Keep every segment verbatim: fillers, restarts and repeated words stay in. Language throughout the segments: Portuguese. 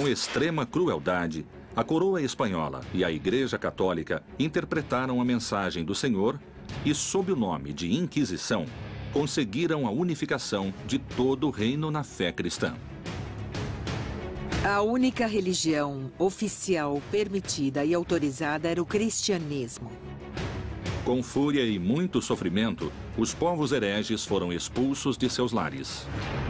Com extrema crueldade, a coroa espanhola e a Igreja Católica interpretaram a mensagem do Senhor e, sob o nome de Inquisição, conseguiram a unificação de todo o reino na fé cristã. A única religião oficial permitida e autorizada era o cristianismo. Com fúria e muito sofrimento, os povos hereges foram expulsos de seus lares.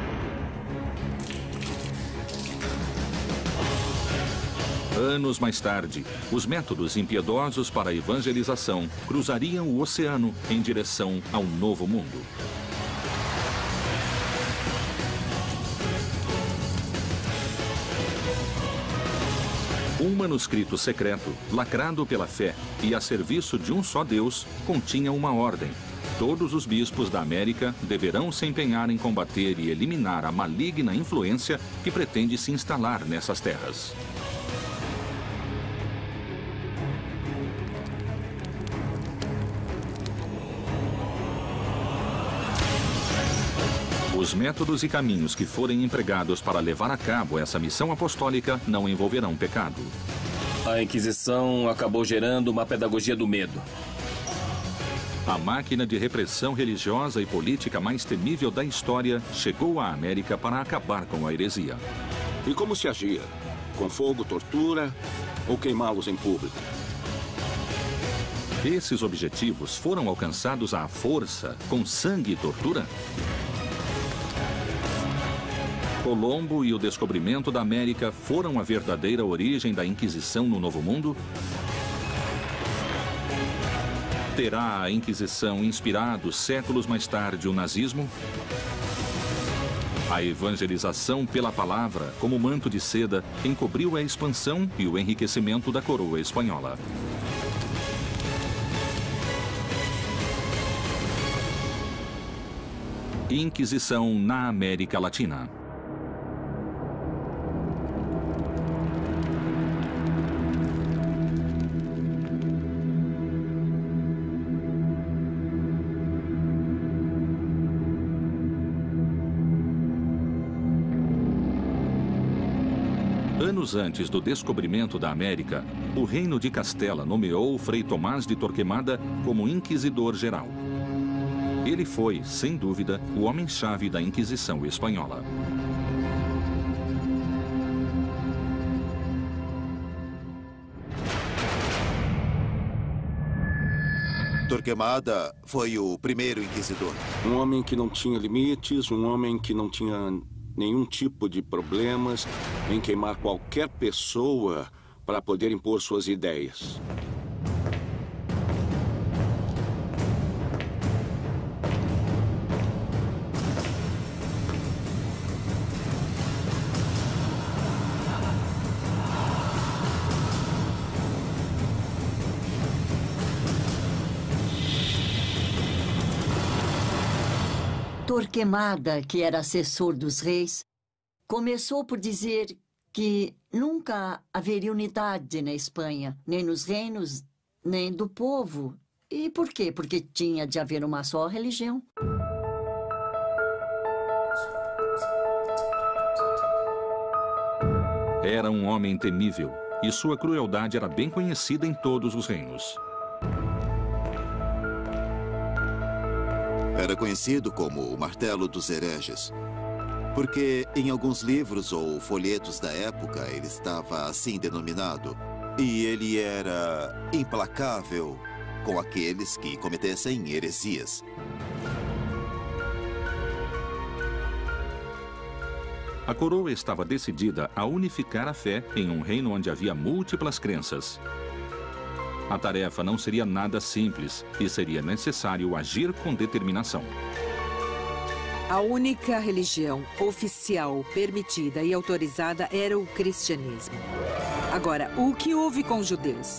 Anos mais tarde, os métodos impiedosos para a evangelização cruzariam o oceano em direção ao Novo Mundo. Um manuscrito secreto, lacrado pela fé e a serviço de um só Deus, continha uma ordem. Todos os bispos da América deverão se empenhar em combater e eliminar a maligna influência que pretende se instalar nessas terras. Os métodos e caminhos que forem empregados para levar a cabo essa missão apostólica não envolverão pecado. A Inquisição acabou gerando uma pedagogia do medo. A máquina de repressão religiosa e política mais temível da história chegou à América para acabar com a heresia. E como se agia? Com fogo, tortura ou queimá-los em público? Esses objetivos foram alcançados à força, com sangue e tortura? Colombo e o descobrimento da América foram a verdadeira origem da Inquisição no Novo Mundo? Terá a Inquisição inspirado séculos mais tarde o nazismo? A evangelização pela palavra, como manto de seda, encobriu a expansão e o enriquecimento da coroa espanhola. Inquisição na América Latina. Anos antes do descobrimento da América, o Reino de Castela nomeou Frei Tomás de Torquemada como Inquisidor-Geral. Ele foi, sem dúvida, o homem-chave da Inquisição espanhola. Torquemada foi o primeiro inquisidor. Um homem que não tinha limites, um homem que não tinha nenhum tipo de problemas em queimar qualquer pessoa para poder impor suas ideias. Torquemada, que era assessor dos reis, começou por dizer que nunca haveria unidade na Espanha, nem nos reinos, nem do povo. E por quê? Porque tinha de haver uma só religião. Era um homem temível, e sua crueldade era bem conhecida em todos os reinos. Era conhecido como o Martelo dos Hereges, porque em alguns livros ou folhetos da época ele estava assim denominado. E ele era implacável com aqueles que cometessem heresias. A coroa estava decidida a unificar a fé em um reino onde havia múltiplas crenças. A tarefa não seria nada simples e seria necessário agir com determinação. A única religião oficial permitida e autorizada era o cristianismo. Agora, o que houve com os judeus?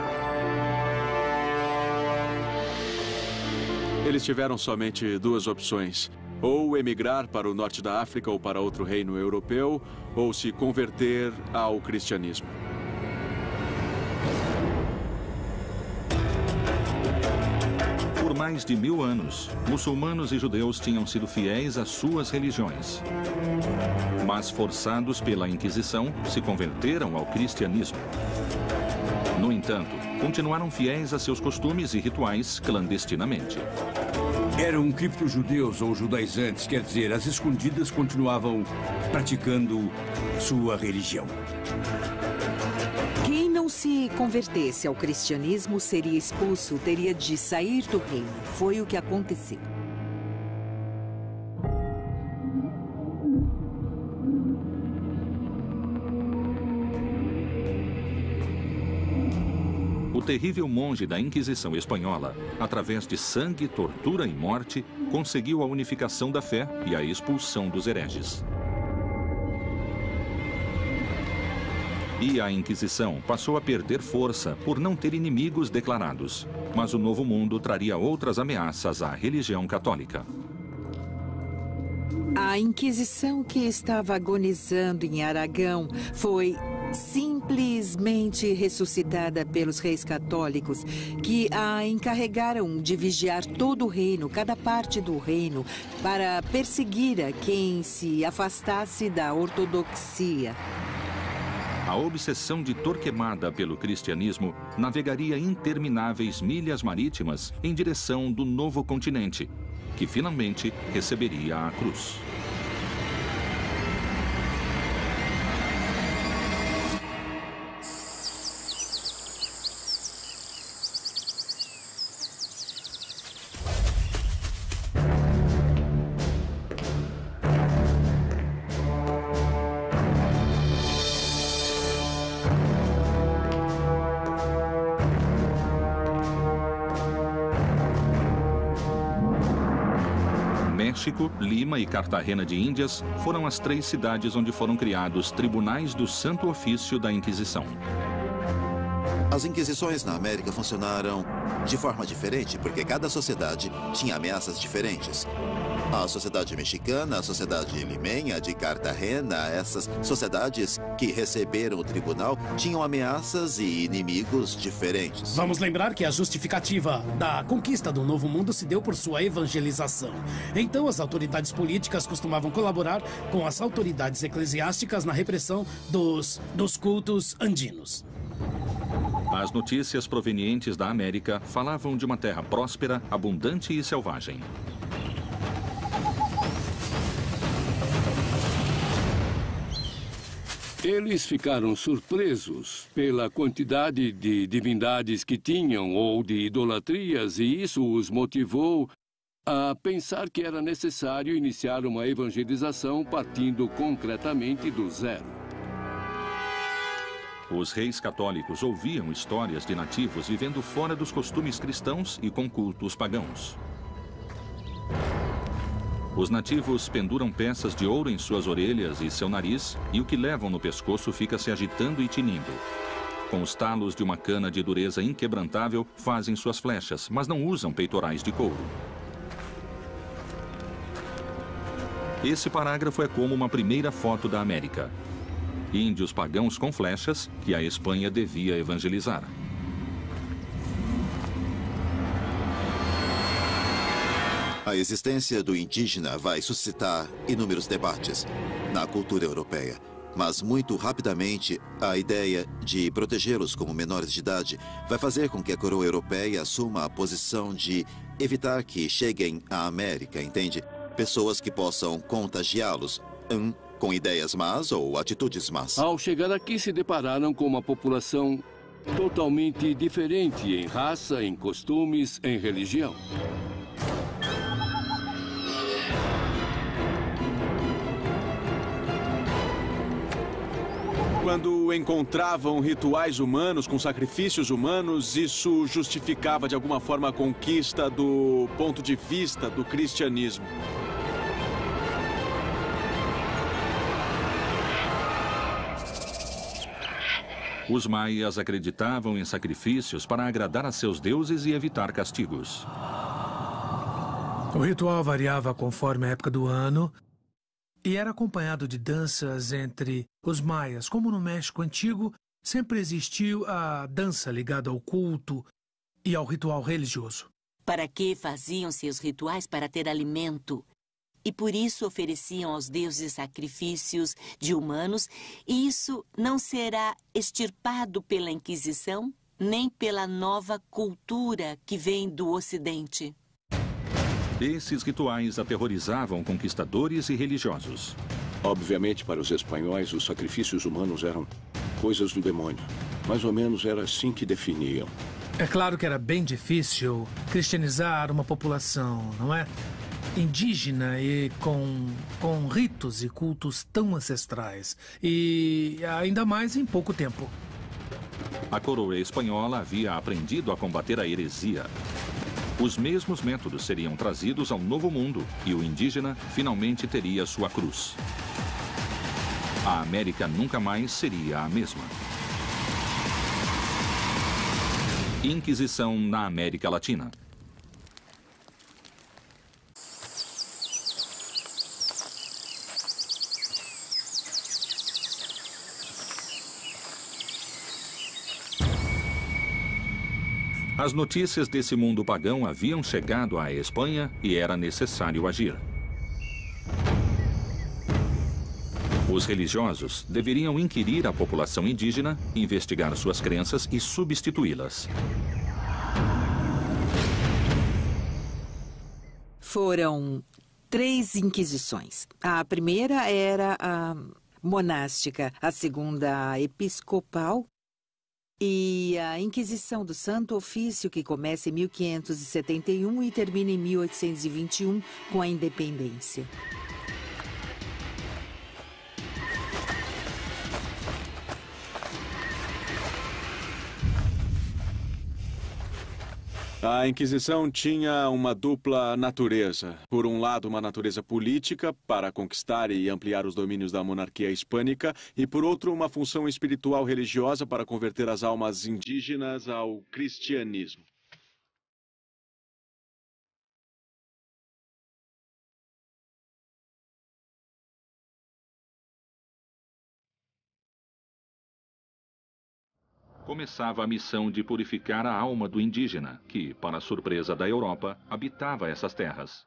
Eles tiveram somente duas opções: ou emigrar para o norte da África ou para outro reino europeu, ou se converter ao cristianismo. Por mais de mil anos, muçulmanos e judeus tinham sido fiéis às suas religiões. Mas, forçados pela Inquisição, se converteram ao cristianismo. No entanto, continuaram fiéis a seus costumes e rituais clandestinamente. Eram cripto-judeus ou judaizantes, quer dizer, as escondidas continuavam praticando sua religião. Quem não se convertesse ao cristianismo seria expulso, teria de sair do reino. Foi o que aconteceu. O terrível monge da Inquisição Espanhola, através de sangue, tortura e morte, conseguiu a unificação da fé e a expulsão dos hereges. E a Inquisição passou a perder força por não ter inimigos declarados. Mas o Novo Mundo traria outras ameaças à religião católica. A Inquisição, que estava agonizando em Aragão, foi simplesmente ressuscitada pelos reis católicos, que a encarregaram de vigiar todo o reino, cada parte do reino, para perseguir a quem se afastasse da ortodoxia. A obsessão de Torquemada pelo cristianismo navegaria intermináveis milhas marítimas em direção do novo continente, que finalmente receberia a cruz. México, Lima e Cartagena de Índias foram as três cidades onde foram criados tribunais do Santo Ofício da Inquisição. As inquisições na América funcionaram de forma diferente, porque cada sociedade tinha ameaças diferentes. A sociedade mexicana, a sociedade limenha de Cartagena, essas sociedades que receberam o tribunal tinham ameaças e inimigos diferentes. Vamos lembrar que a justificativa da conquista do Novo Mundo se deu por sua evangelização. Então, as autoridades políticas costumavam colaborar com as autoridades eclesiásticas na repressão dos, dos cultos andinos. As notícias provenientes da América falavam de uma terra próspera, abundante e selvagem. Eles ficaram surpresos pela quantidade de divindades que tinham ou de idolatrias, e isso os motivou a pensar que era necessário iniciar uma evangelização partindo concretamente do zero. Os reis católicos ouviam histórias de nativos vivendo fora dos costumes cristãos e com cultos pagãos. Os nativos penduram peças de ouro em suas orelhas e seu nariz, e o que levam no pescoço fica se agitando e tinindo. Com os talos de uma cana de dureza inquebrantável, fazem suas flechas, mas não usam peitorais de couro. Esse parágrafo é como uma primeira foto da América. Índios pagãos com flechas que a Espanha devia evangelizar. A existência do indígena vai suscitar inúmeros debates na cultura europeia. Mas muito rapidamente, a ideia de protegê-los como menores de idade vai fazer com que a coroa europeia assuma a posição de evitar que cheguem à América, entende? Pessoas que possam contagiá-los um, com ideias más ou atitudes más. Ao chegar aqui, se depararam com uma população totalmente diferente em raça, em costumes, em religião. Quando encontravam rituais humanos com sacrifícios humanos, isso justificava de alguma forma a conquista do ponto de vista do cristianismo. Os maias acreditavam em sacrifícios para agradar a seus deuses e evitar castigos. O ritual variava conforme a época do ano e era acompanhado de danças entre os maias. Como no México Antigo, sempre existiu a dança ligada ao culto e ao ritual religioso. Para que faziam seus rituais? Para ter alimento. E por isso ofereciam aos deuses sacrifícios de humanos, e isso não será extirpado pela Inquisição, nem pela nova cultura que vem do Ocidente. Esses rituais aterrorizavam conquistadores e religiosos. Obviamente, para os espanhóis, os sacrifícios humanos eram coisas do demônio. Mais ou menos era assim que definiam. É claro que era bem difícil cristianizar uma população, não é? Indígena e com, com ritos e cultos tão ancestrais. E ainda mais em pouco tempo. A coroa espanhola havia aprendido a combater a heresia. Os mesmos métodos seriam trazidos ao Novo Mundo e o indígena finalmente teria sua cruz. A América nunca mais seria a mesma. Inquisição na América Latina. As notícias desse mundo pagão haviam chegado à Espanha e era necessário agir. Os religiosos deveriam inquirir a população indígena, investigar suas crenças e substituí-las. Foram três inquisições. A primeira era a monástica, a segunda a episcopal e a Inquisição do Santo Ofício, que começa em mil quinhentos e setenta e um e termina em mil oitocentos e vinte e um com a independência. A Inquisição tinha uma dupla natureza. Por um lado, uma natureza política, para conquistar e ampliar os domínios da monarquia hispânica, e por outro, uma função espiritual religiosa para converter as almas indígenas ao cristianismo. Começava a missão de purificar a alma do indígena, que, para a surpresa da Europa, habitava essas terras.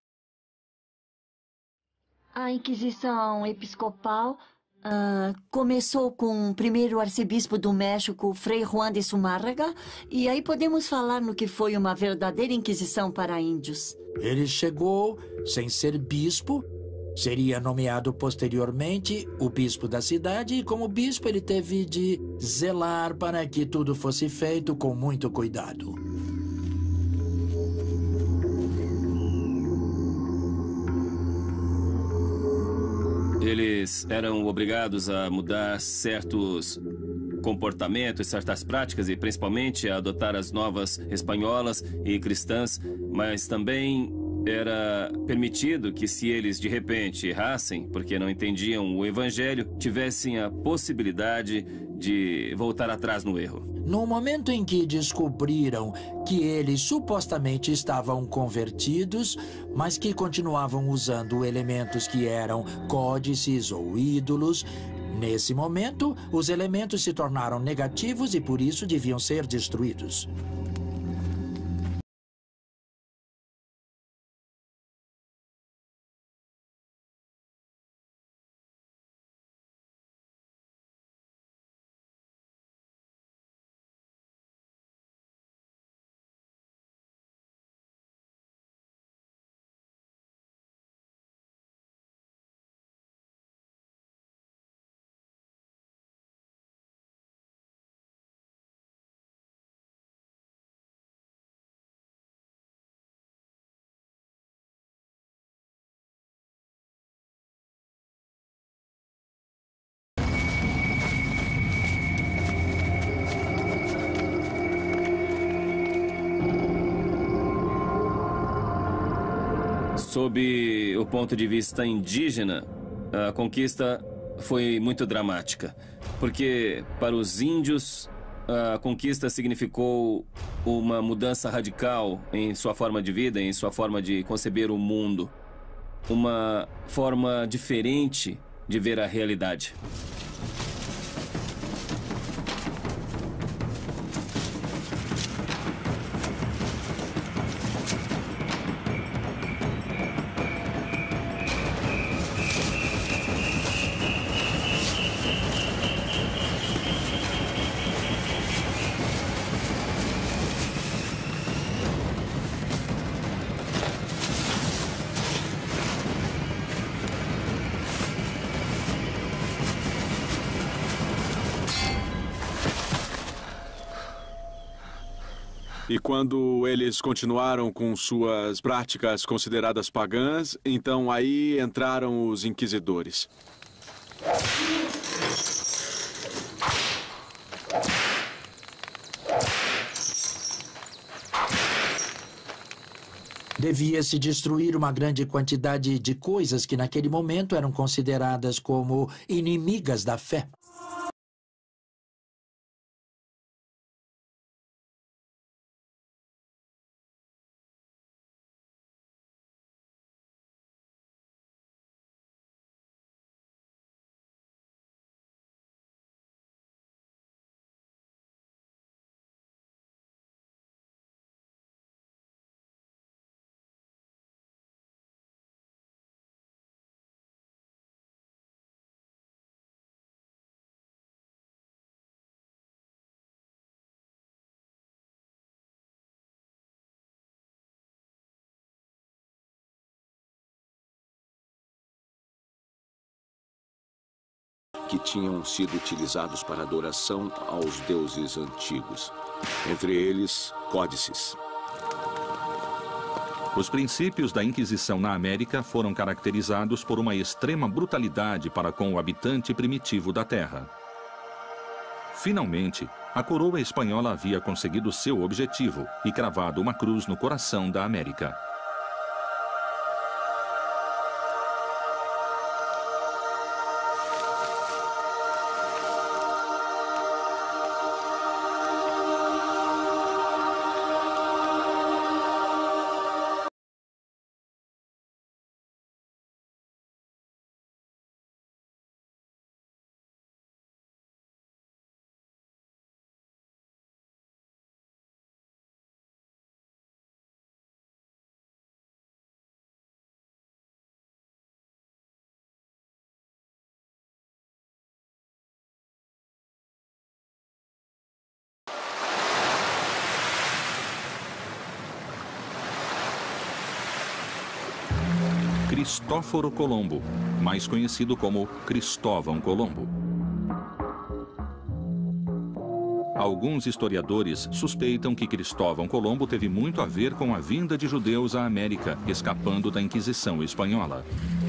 A Inquisição Episcopal uh, começou com o primeiro arcebispo do México, Frei Juan de Zumárraga, e aí podemos falar no que foi uma verdadeira Inquisição para índios. Ele chegou sem ser bispo. Seria nomeado posteriormente o bispo da cidade e, como bispo, ele teve de zelar para que tudo fosse feito com muito cuidado. Eles eram obrigados a mudar certos comportamentos, certas práticas e principalmente a adotar as novas espanholas e cristãs, mas também era permitido que, se eles de repente errassem, porque não entendiam o evangelho, tivessem a possibilidade de voltar atrás no erro. No momento em que descobriram que eles supostamente estavam convertidos, mas que continuavam usando elementos que eram códices ou ídolos, nesse momento, os elementos se tornaram negativos e por isso deviam ser destruídos. Sob o ponto de vista indígena, a conquista foi muito dramática, porque para os índios a conquista significou uma mudança radical em sua forma de vida, em sua forma de conceber o mundo, uma forma diferente de ver a realidade. E quando eles continuaram com suas práticas consideradas pagãs, então aí entraram os inquisidores. Devia-se destruir uma grande quantidade de coisas que naquele momento eram consideradas como inimigas da fé. Que tinham sido utilizados para adoração aos deuses antigos, entre eles códices. Os princípios da Inquisição na América foram caracterizados por uma extrema brutalidade para com o habitante primitivo da terra. Finalmente, a coroa espanhola havia conseguido seu objetivo e cravado uma cruz no coração da América. Cristóforo Colombo, mais conhecido como Cristóvão Colombo. Alguns historiadores suspeitam que Cristóvão Colombo teve muito a ver com a vinda de judeus à América, escapando da Inquisição espanhola.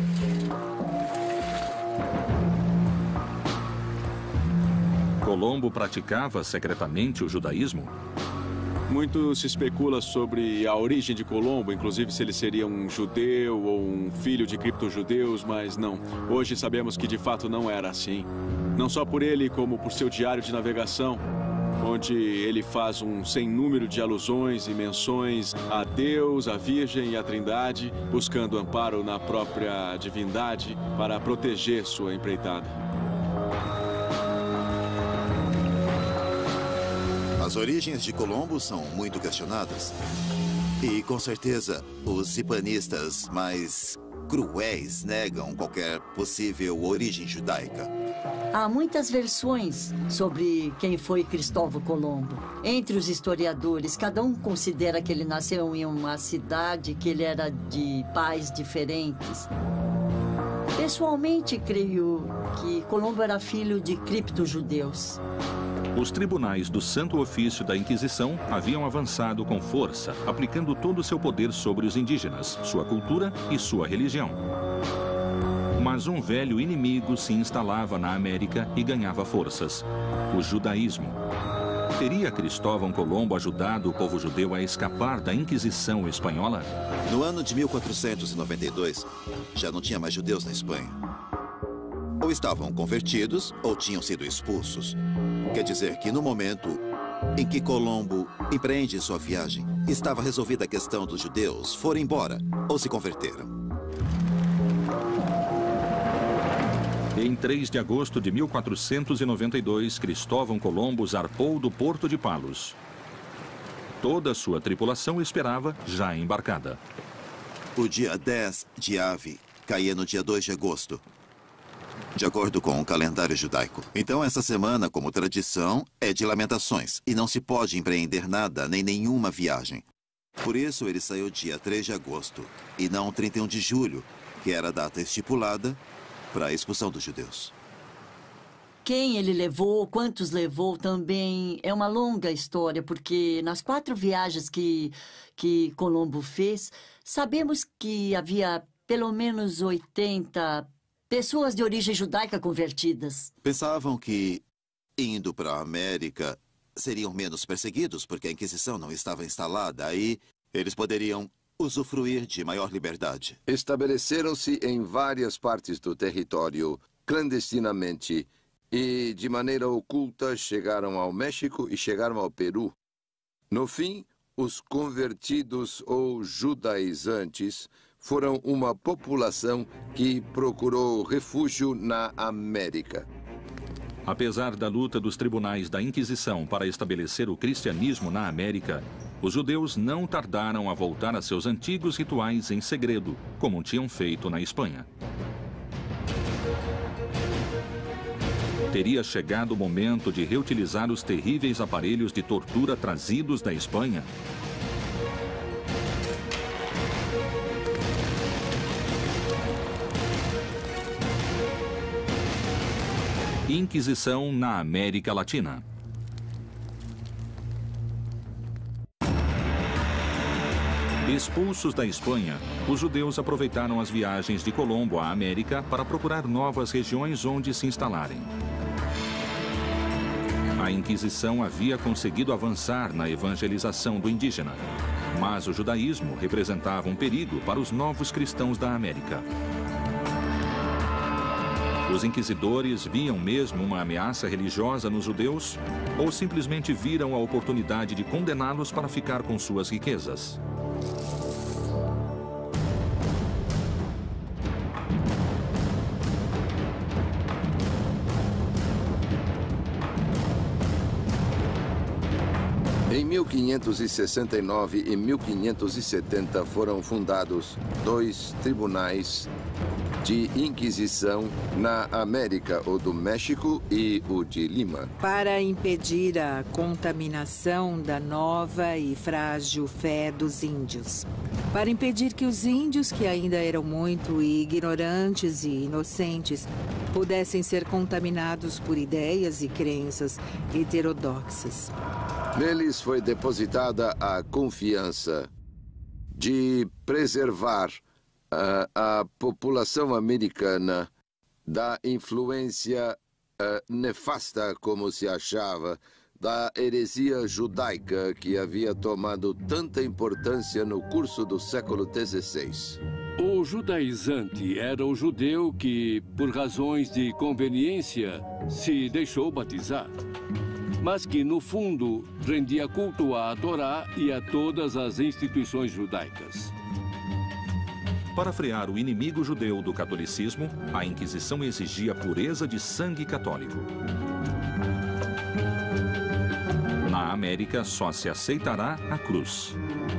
Colombo praticava secretamente o judaísmo? Muito se especula sobre a origem de Colombo, inclusive se ele seria um judeu ou um filho de criptojudeus, mas não. Hoje sabemos que de fato não era assim. Não só por ele, como por seu diário de navegação, onde ele faz um sem número de alusões e menções a Deus, a Virgem e a Trindade, buscando amparo na própria divindade para proteger sua empreitada. As origens de Colombo são muito questionadas. E, com certeza, os hispanistas mais cruéis negam qualquer possível origem judaica. Há muitas versões sobre quem foi Cristóvão Colombo. Entre os historiadores, cada um considera que ele nasceu em uma cidade, que ele era de pais diferentes. Pessoalmente, creio que Colombo era filho de criptojudeus. Os tribunais do Santo Ofício da Inquisição haviam avançado com força, aplicando todo o seu poder sobre os indígenas, sua cultura e sua religião. Mas um velho inimigo se instalava na América e ganhava forças: o judaísmo. Teria Cristóvão Colombo ajudado o povo judeu a escapar da Inquisição espanhola? No ano de mil quatrocentos e noventa e dois, já não tinha mais judeus na Espanha. Ou estavam convertidos ou tinham sido expulsos. Quer dizer que no momento em que Colombo empreende sua viagem, estava resolvida a questão dos judeus, foram embora ou se converteram. Em três de agosto de mil quatrocentos e noventa e dois, Cristóvão Colombo zarpou do Porto de Palos. Toda a sua tripulação esperava, já embarcada. O dia dez de Ave caía no dia dois de agosto, de acordo com o calendário judaico. Então, essa semana, como tradição, é de lamentações e não se pode empreender nada, nem nenhuma viagem. Por isso, ele saiu dia três de agosto e não trinta e um de julho, que era a data estipulada para a expulsão dos judeus. quem ele levou, quantos levou também é uma longa história, porque nas quatro viagens que, que Colombo fez, sabemos que havia pelo menos oitenta pessoas de origem judaica convertidas. Pensavam que, indo para a América, seriam menos perseguidos, porque a Inquisição não estava instalada. Aí, eles poderiam usufruir de maior liberdade. Estabeleceram-se em várias partes do território, clandestinamente, e de maneira oculta chegaram ao México e chegaram ao Peru. No fim, os convertidos ou judaizantes foram uma população que procurou refúgio na América. Apesar da luta dos tribunais da Inquisição para estabelecer o cristianismo na América, os judeus não tardaram a voltar a seus antigos rituais em segredo, como tinham feito na Espanha. Teria chegado o momento de reutilizar os terríveis aparelhos de tortura trazidos da Espanha? Inquisição na América Latina. Expulsos da Espanha, os judeus aproveitaram as viagens de Colombo à América para procurar novas regiões onde se instalarem. A Inquisição havia conseguido avançar na evangelização do indígena, mas o judaísmo representava um perigo para os novos cristãos da América. Os inquisidores viam mesmo uma ameaça religiosa nos judeus ou simplesmente viram a oportunidade de condená-los para ficar com suas riquezas? Em mil quinhentos e sessenta e nove e mil quinhentos e setenta foram fundados dois tribunais de Inquisição na América, o do México e o de Lima. Para impedir a contaminação da nova e frágil fé dos índios. Para impedir que os índios, que ainda eram muito ignorantes e inocentes, pudessem ser contaminados por ideias e crenças heterodoxas. Neles foi depositada a confiança de preservar Uh, a população americana da influência uh, nefasta, como se achava, da heresia judaica que havia tomado tanta importância no curso do século dezesseis. O judaizante era o judeu que, por razões de conveniência, se deixou batizar, mas que, no fundo, rendia culto à Torá e a todas as instituições judaicas. Para frear o inimigo judeu do catolicismo, a Inquisição exigia pureza de sangue católico. Na América, só se aceitará a cruz.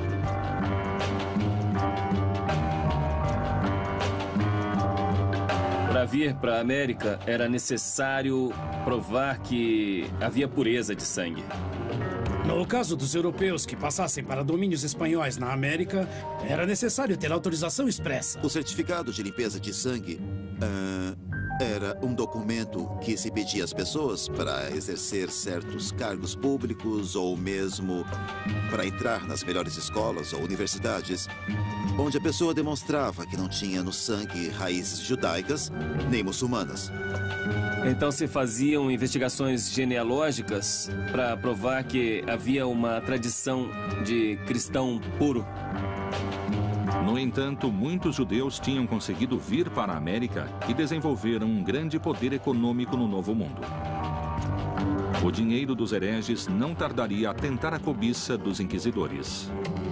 Para vir para a América, era necessário provar que havia pureza de sangue. No caso dos europeus que passassem para domínios espanhóis na América, era necessário ter autorização expressa. O certificado de limpeza de sangue uh, era um documento que se pedia às pessoas para exercer certos cargos públicos ou mesmo para entrar nas melhores escolas ou universidades, onde a pessoa demonstrava que não tinha no sangue raízes judaicas nem muçulmanas. Então se faziam investigações genealógicas para provar que havia uma tradição de cristão puro. No entanto, muitos judeus tinham conseguido vir para a América e desenvolveram um grande poder econômico no Novo Mundo. O dinheiro dos hereges não tardaria a tentar a cobiça dos inquisidores.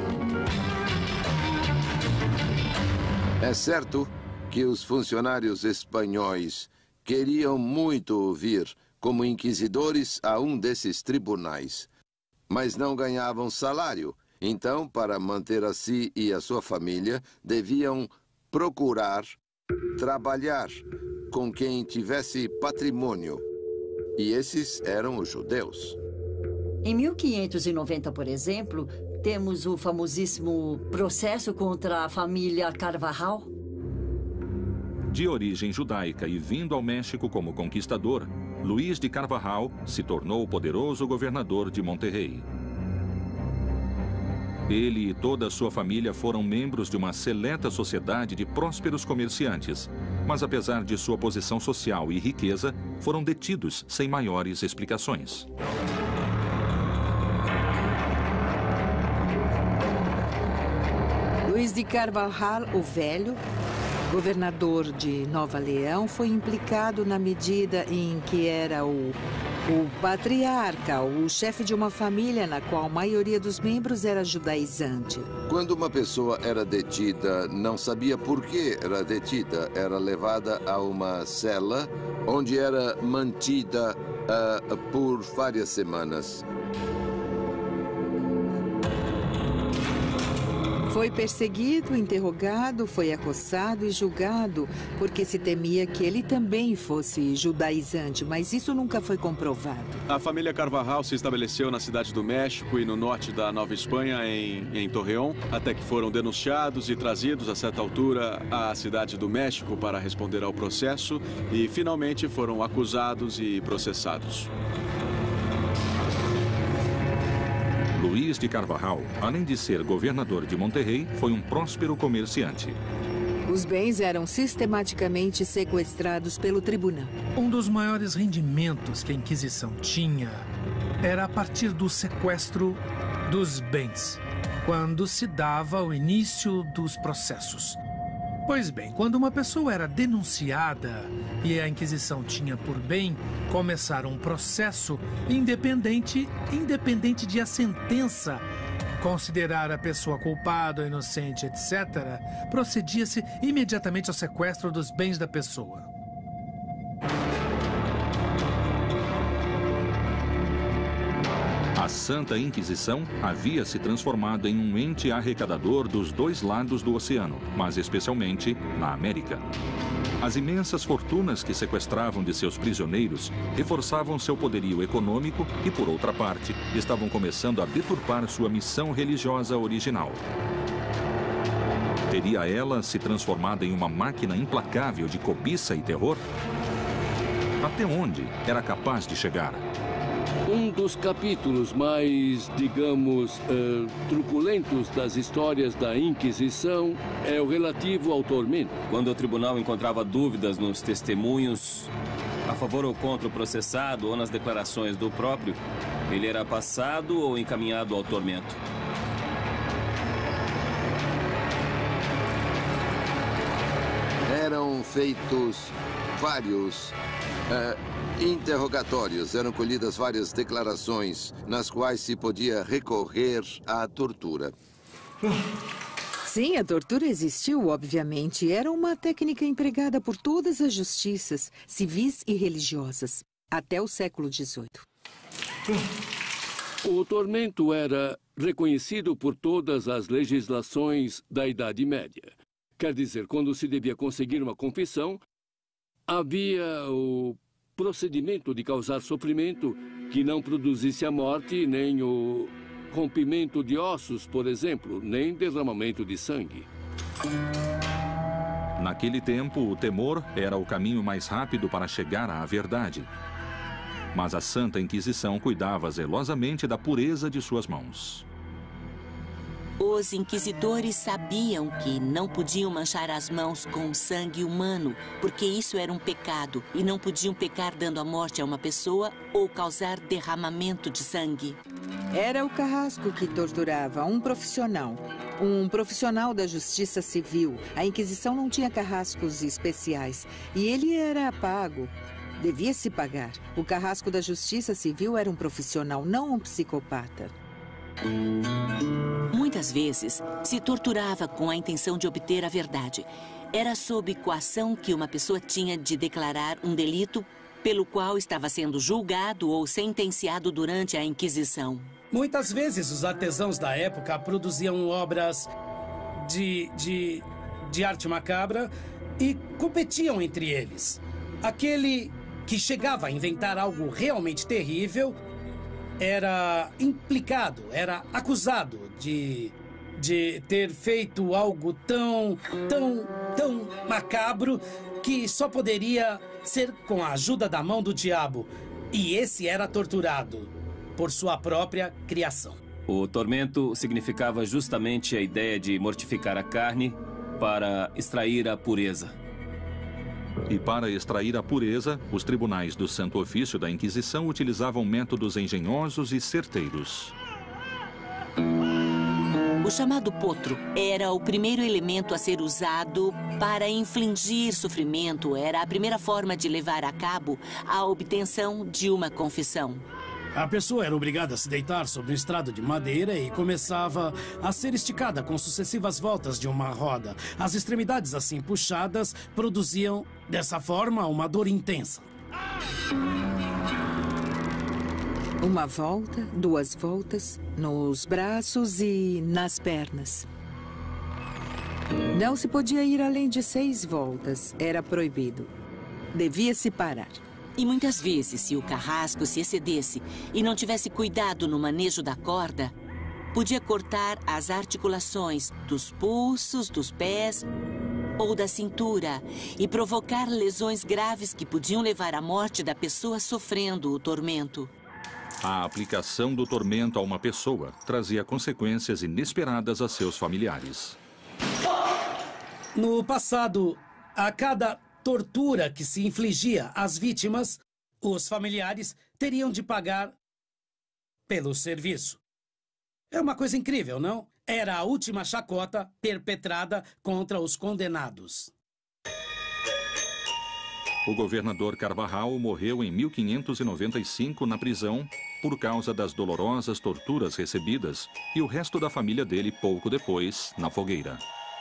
É certo que os funcionários espanhóis queriam muito vir como inquisidores a um desses tribunais, mas não ganhavam salário. Então, para manter a si e a sua família, deviam procurar trabalhar com quem tivesse patrimônio. E esses eram os judeus. Em mil quinhentos e noventa, por exemplo, temos o famosíssimo processo contra a família Carvajal. De origem judaica e vindo ao México como conquistador, Luís de Carvajal se tornou o poderoso governador de Monterrey. Ele e toda a sua família foram membros de uma seleta sociedade de prósperos comerciantes, mas apesar de sua posição social e riqueza, foram detidos sem maiores explicações. Luís de Carvajal, o Velho, governador de Nova Leão, foi implicado na medida em que era o, o patriarca, o chefe de uma família na qual a maioria dos membros era judaizante. Quando uma pessoa era detida, não sabia por que era detida. Era levada a uma cela, onde era mantida uh, por várias semanas. Foi perseguido, interrogado, foi acossado e julgado, porque se temia que ele também fosse judaizante, mas isso nunca foi comprovado. A família Carvajal se estabeleceu na cidade do México e no norte da Nova Espanha, em, em Torreón, até que foram denunciados e trazidos, a certa altura, à cidade do México para responder ao processo e, finalmente, foram acusados e processados. Luís de Carvajal, além de ser governador de Monterrey, foi um próspero comerciante. Os bens eram sistematicamente sequestrados pelo tribunal. Um dos maiores rendimentos que a Inquisição tinha era a partir do sequestro dos bens, quando se dava o início dos processos. Pois bem, quando uma pessoa era denunciada e a Inquisição tinha por bem começar um processo independente, independente de a sentença considerar a pessoa culpada ou inocente, etcétera, procedia-se imediatamente ao sequestro dos bens da pessoa. A Santa Inquisição havia se transformado em um ente arrecadador dos dois lados do oceano, mas especialmente na América. As imensas fortunas que sequestravam de seus prisioneiros reforçavam seu poderio econômico e, por outra parte, estavam começando a deturpar sua missão religiosa original. Teria ela se transformado em uma máquina implacável de cobiça e terror? Até onde era capaz de chegar? Um dos capítulos mais, digamos, uh, truculentos das histórias da Inquisição é o relativo ao tormento. Quando o tribunal encontrava dúvidas nos testemunhos, a favor ou contra o processado ou nas declarações do próprio, ele era passado ou encaminhado ao tormento. Eram feitos vários uh, interrogatórios, eram colhidas várias declarações nas quais se podia recorrer à tortura. Sim, a tortura existiu, obviamente. Era uma técnica empregada por todas as justiças, civis e religiosas, até o século dezoito. O tormento era reconhecido por todas as legislações da Idade Média. Quer dizer, quando se devia conseguir uma confissão, havia o procedimento de causar sofrimento que não produzisse a morte, nem o rompimento de ossos, por exemplo, nem derramamento de sangue. Naquele tempo, o temor era o caminho mais rápido para chegar à verdade. Mas a Santa Inquisição cuidava zelosamente da pureza de suas mãos. Os inquisidores sabiam que não podiam manchar as mãos com sangue humano, porque isso era um pecado, e não podiam pecar dando a morte a uma pessoa ou causar derramamento de sangue. Era o carrasco que torturava, um profissional. Um profissional da justiça civil. A Inquisição não tinha carrascos especiais, e ele era pago. Devia se pagar. O carrasco da justiça civil era um profissional, não um psicopata. Muitas vezes, se torturava com a intenção de obter a verdade. Era sob coação que uma pessoa tinha de declarar um delito pelo qual estava sendo julgado ou sentenciado durante a Inquisição. Muitas vezes, os artesãos da época produziam obras de, de, de arte macabra e competiam entre eles. Aquele que chegava a inventar algo realmente terrível era implicado, era acusado de de ter feito algo tão, tão, tão macabro que só poderia ser com a ajuda da mão do diabo. E esse era torturado por sua própria criação. O tormento significava justamente a ideia de mortificar a carne para extrair a pureza. E para extrair a pureza, os tribunais do Santo Ofício da Inquisição utilizavam métodos engenhosos e certeiros. O chamado potro era o primeiro elemento a ser usado para infligir sofrimento. Era a primeira forma de levar a cabo a obtenção de uma confissão. A pessoa era obrigada a se deitar sobre um estrado de madeira e começava a ser esticada com sucessivas voltas de uma roda. As extremidades assim puxadas produziam, dessa forma, uma dor intensa. Uma volta, duas voltas, nos braços e nas pernas. Não se podia ir além de seis voltas. Era proibido. Devia-se parar. E muitas vezes, se o carrasco se excedesse e não tivesse cuidado no manejo da corda, podia cortar as articulações dos pulsos, dos pés ou da cintura e provocar lesões graves que podiam levar à morte da pessoa sofrendo o tormento. A aplicação do tormento a uma pessoa trazia consequências inesperadas a seus familiares. No passado, a cada tortura que se infligia às vítimas, os familiares teriam de pagar pelo serviço. É uma coisa incrível, não? Era a última chacota perpetrada contra os condenados. O governador Carvajal morreu em mil quinhentos e noventa e cinco na prisão por causa das dolorosas torturas recebidas e o resto da família dele pouco depois na fogueira.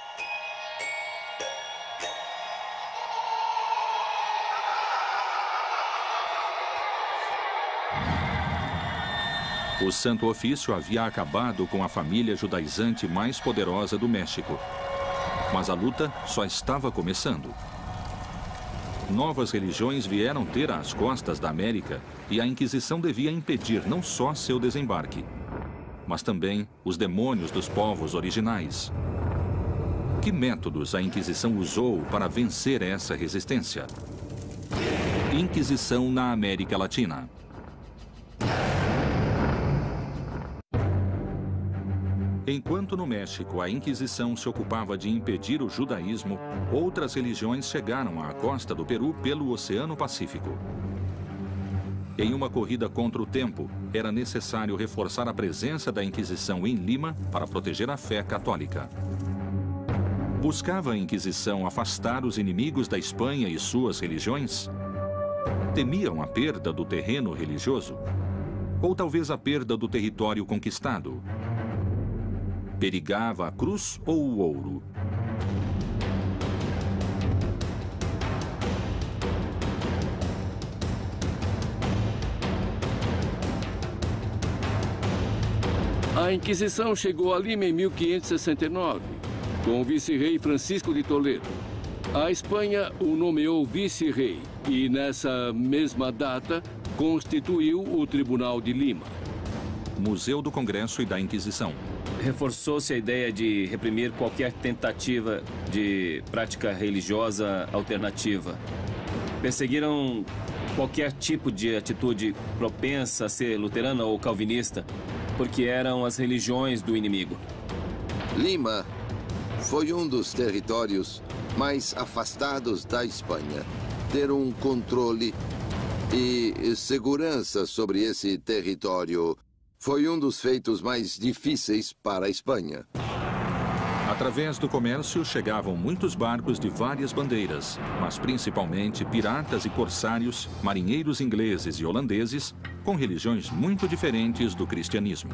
O Santo Ofício havia acabado com a família judaizante mais poderosa do México. Mas a luta só estava começando. Novas religiões vieram ter às costas da América e a Inquisição devia impedir não só seu desembarque, mas também os demônios dos povos originais. Que métodos a Inquisição usou para vencer essa resistência? Inquisição na América Latina. Enquanto no México a Inquisição se ocupava de impedir o judaísmo, outras religiões chegaram à costa do Peru pelo Oceano Pacífico. Em uma corrida contra o tempo, era necessário reforçar a presença da Inquisição em Lima para proteger a fé católica. Buscava a Inquisição afastar os inimigos da Espanha e suas religiões? Temiam a perda do terreno religioso? Ou talvez a perda do território conquistado? Perigava a cruz ou o ouro? A Inquisição chegou a Lima em mil quinhentos e sessenta e nove, com o vice-rei Francisco de Toledo. A Espanha o nomeou vice-rei e, nessa mesma data, constituiu o Tribunal de Lima. Museu do Congresso e da Inquisição. Reforçou-se a ideia de reprimir qualquer tentativa de prática religiosa alternativa. Perseguiram qualquer tipo de atitude propensa a ser luterana ou calvinista, porque eram as religiões do inimigo. Lima foi um dos territórios mais afastados da Espanha. Ter um controle e segurança sobre esse território foi um dos feitos mais difíceis para a Espanha. Através do comércio chegavam muitos barcos de várias bandeiras, mas principalmente piratas e corsários, marinheiros ingleses e holandeses, com religiões muito diferentes do cristianismo.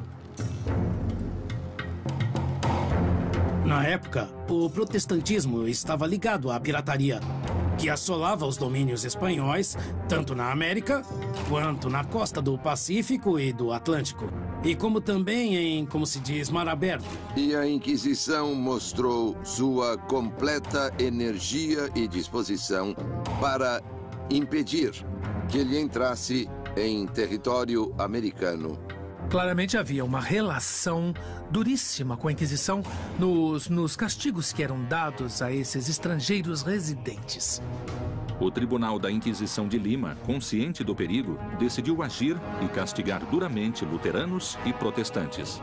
Na época, o protestantismo estava ligado à pirataria, que assolava os domínios espanhóis, tanto na América, quanto na costa do Pacífico e do Atlântico, e como também em, como se diz, mar aberto. E a Inquisição mostrou sua completa energia e disposição para impedir que ele entrasse em território americano. Claramente havia uma relação duríssima com a Inquisição nos, nos castigos que eram dados a esses estrangeiros residentes. O Tribunal da Inquisição de Lima, consciente do perigo, decidiu agir e castigar duramente luteranos e protestantes.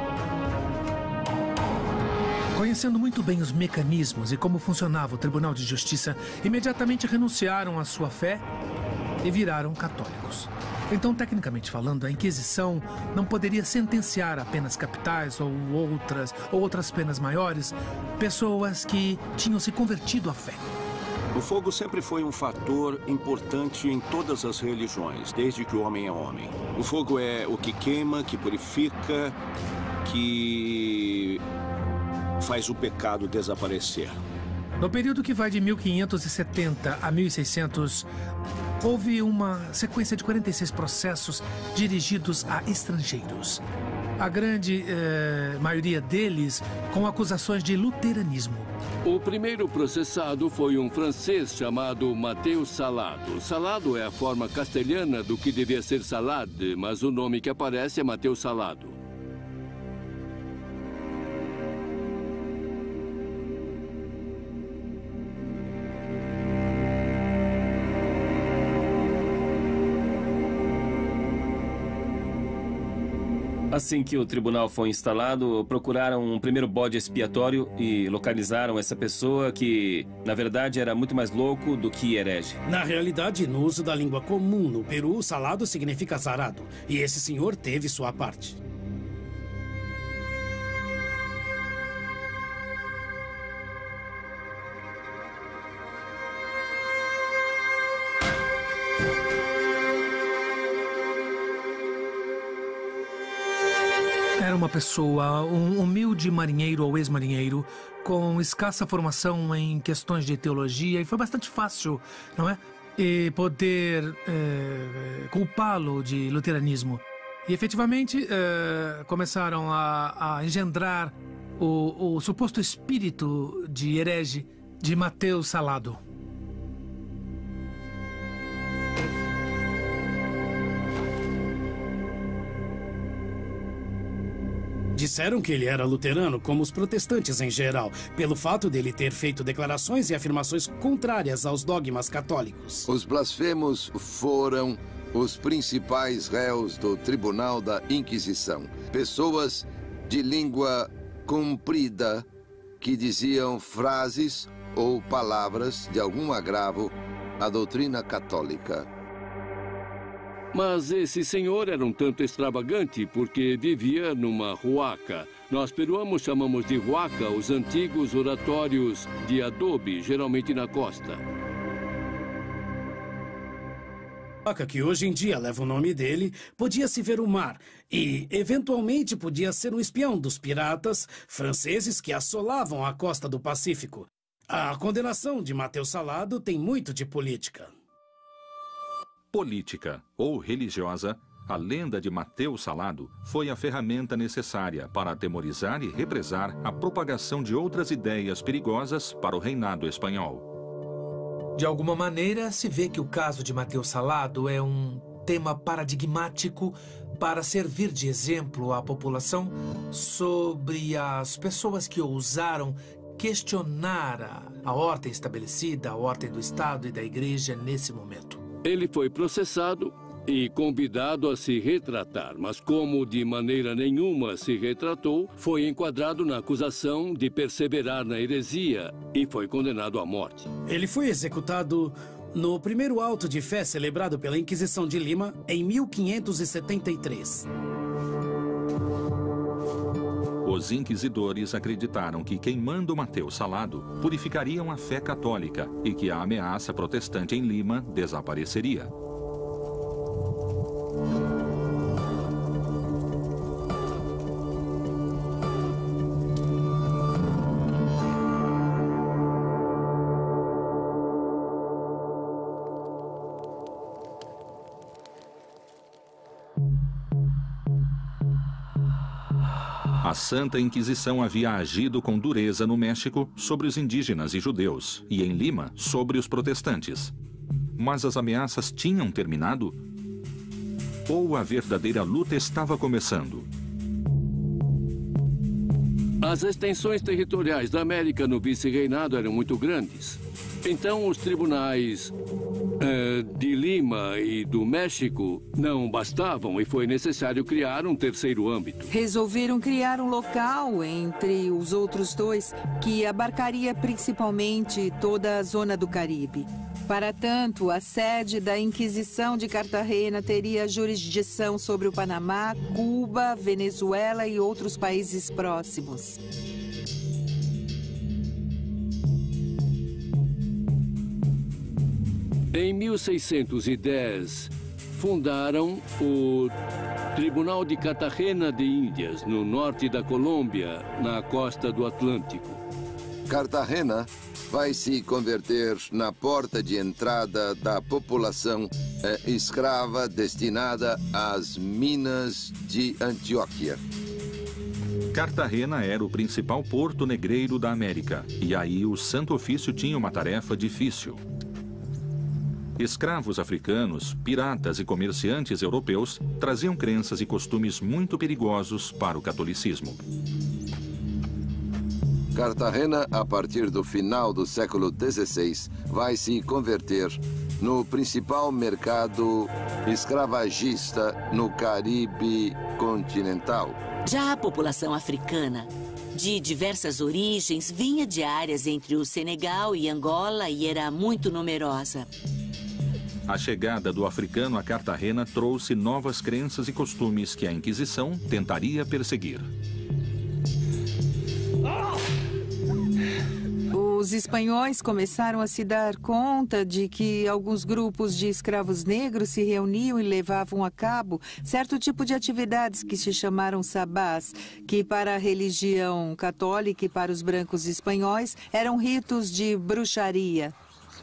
Conhecendo muito bem os mecanismos e como funcionava o Tribunal de Justiça, imediatamente renunciaram à sua fé e viraram católicos. Então, tecnicamente falando, a Inquisição não poderia sentenciar apenas capitais ou outras, ou outras penas maiores, pessoas que tinham se convertido à fé. O fogo sempre foi um fator importante em todas as religiões, desde que o homem é homem. O fogo é o que queima, que purifica, que faz o pecado desaparecer. No período que vai de mil quinhentos e setenta a mil e seiscentos, houve uma sequência de quarenta e seis processos dirigidos a estrangeiros. A grande eh, maioria deles com acusações de luteranismo. O primeiro processado foi um francês chamado Mateus Salado. Salado é a forma castelhana do que devia ser Salade, mas o nome que aparece é Mateus Salado. Assim que o tribunal foi instalado, procuraram um primeiro bode expiatório e localizaram essa pessoa que, na verdade, era muito mais louco do que herege. Na realidade, no uso da língua comum no Peru, salado significa azarado. E esse senhor teve sua parte. Era uma pessoa, um humilde marinheiro ou ex-marinheiro, com escassa formação em questões de teologia, e foi bastante fácil, não é? E poder é, culpá-lo de luteranismo. E efetivamente é, começaram a, a engendrar o, o suposto espírito de herege de Mateus Salado. Disseram que ele era luterano, como os protestantes em geral, pelo fato dele ter feito declarações e afirmações contrárias aos dogmas católicos. Os blasfemos foram os principais réus do Tribunal da Inquisição. Pessoas de língua comprida que diziam frases ou palavras de algum agravo à doutrina católica. Mas esse senhor era um tanto extravagante porque vivia numa huaca. Nós peruanos chamamos de huaca os antigos oratórios de adobe, geralmente na costa. A huaca, que hoje em dia leva o nome dele, podia-se ver o mar e, eventualmente, podia ser um espião dos piratas franceses que assolavam a costa do Pacífico. A condenação de Mateus Salado tem muito de política. Política ou religiosa, a lenda de Mateus Salado foi a ferramenta necessária para atemorizar e represar a propagação de outras ideias perigosas para o reinado espanhol. De alguma maneira, se vê que o caso de Mateus Salado é um tema paradigmático para servir de exemplo à população sobre as pessoas que ousaram questionar a, a ordem estabelecida, a ordem do Estado e da Igreja nesse momento. Ele foi processado e convidado a se retratar, mas como de maneira nenhuma se retratou, foi enquadrado na acusação de perseverar na heresia e foi condenado à morte. Ele foi executado no primeiro auto de fé celebrado pela Inquisição de Lima em mil quinhentos e setenta e três. Os inquisidores acreditaram que queimando Mateus Salado purificariam a fé católica e que a ameaça protestante em Lima desapareceria. A Santa Inquisição havia agido com dureza no México sobre os indígenas e judeus, e em Lima sobre os protestantes. Mas as ameaças tinham terminado? Ou a verdadeira luta estava começando? As extensões territoriais da América no vice-reinado eram muito grandes. Então, os tribunais eh, de Lima e do México não bastavam e foi necessário criar um terceiro âmbito. Resolveram criar um local entre os outros dois que abarcaria principalmente toda a zona do Caribe. Para tanto, a sede da Inquisição de Cartagena teria jurisdição sobre o Panamá, Cuba, Venezuela e outros países próximos. Em mil seiscentos e dez, fundaram o Tribunal de Cartagena de Índias, no norte da Colômbia, na costa do Atlântico. Cartagena vai se converter na porta de entrada da população eh, escrava destinada às minas de Antioquia. Cartagena era o principal porto negreiro da América, e aí o Santo Ofício tinha uma tarefa difícil. Escravos africanos, piratas e comerciantes europeus traziam crenças e costumes muito perigosos para o catolicismo. Cartagena, a partir do final do século dezesseis, vai se converter no principal mercado escravagista no Caribe continental. Já a população africana, de diversas origens, vinha de áreas entre o Senegal e Angola e era muito numerosa. A chegada do africano a Cartagena trouxe novas crenças e costumes que a Inquisição tentaria perseguir. Os espanhóis começaram a se dar conta de que alguns grupos de escravos negros se reuniam e levavam a cabo certo tipo de atividades que se chamaram sabás, que para a religião católica e para os brancos espanhóis eram ritos de bruxaria.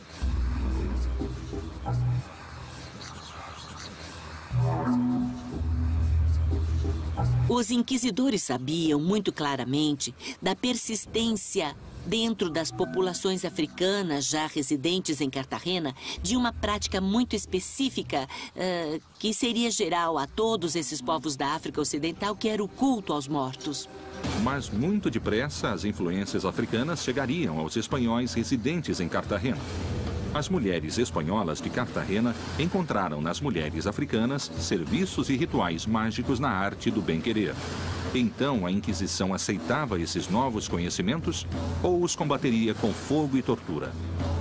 Os inquisidores sabiam muito claramente da persistência dentro das populações africanas já residentes em Cartagena de uma prática muito específica uh, que seria geral a todos esses povos da África Ocidental, que era o culto aos mortos. Mas muito depressa as influências africanas chegariam aos espanhóis residentes em Cartagena. As mulheres espanholas de Cartagena encontraram nas mulheres africanas serviços e rituais mágicos na arte do bem-querer. Então, a Inquisição aceitava esses novos conhecimentos ou os combateria com fogo e tortura?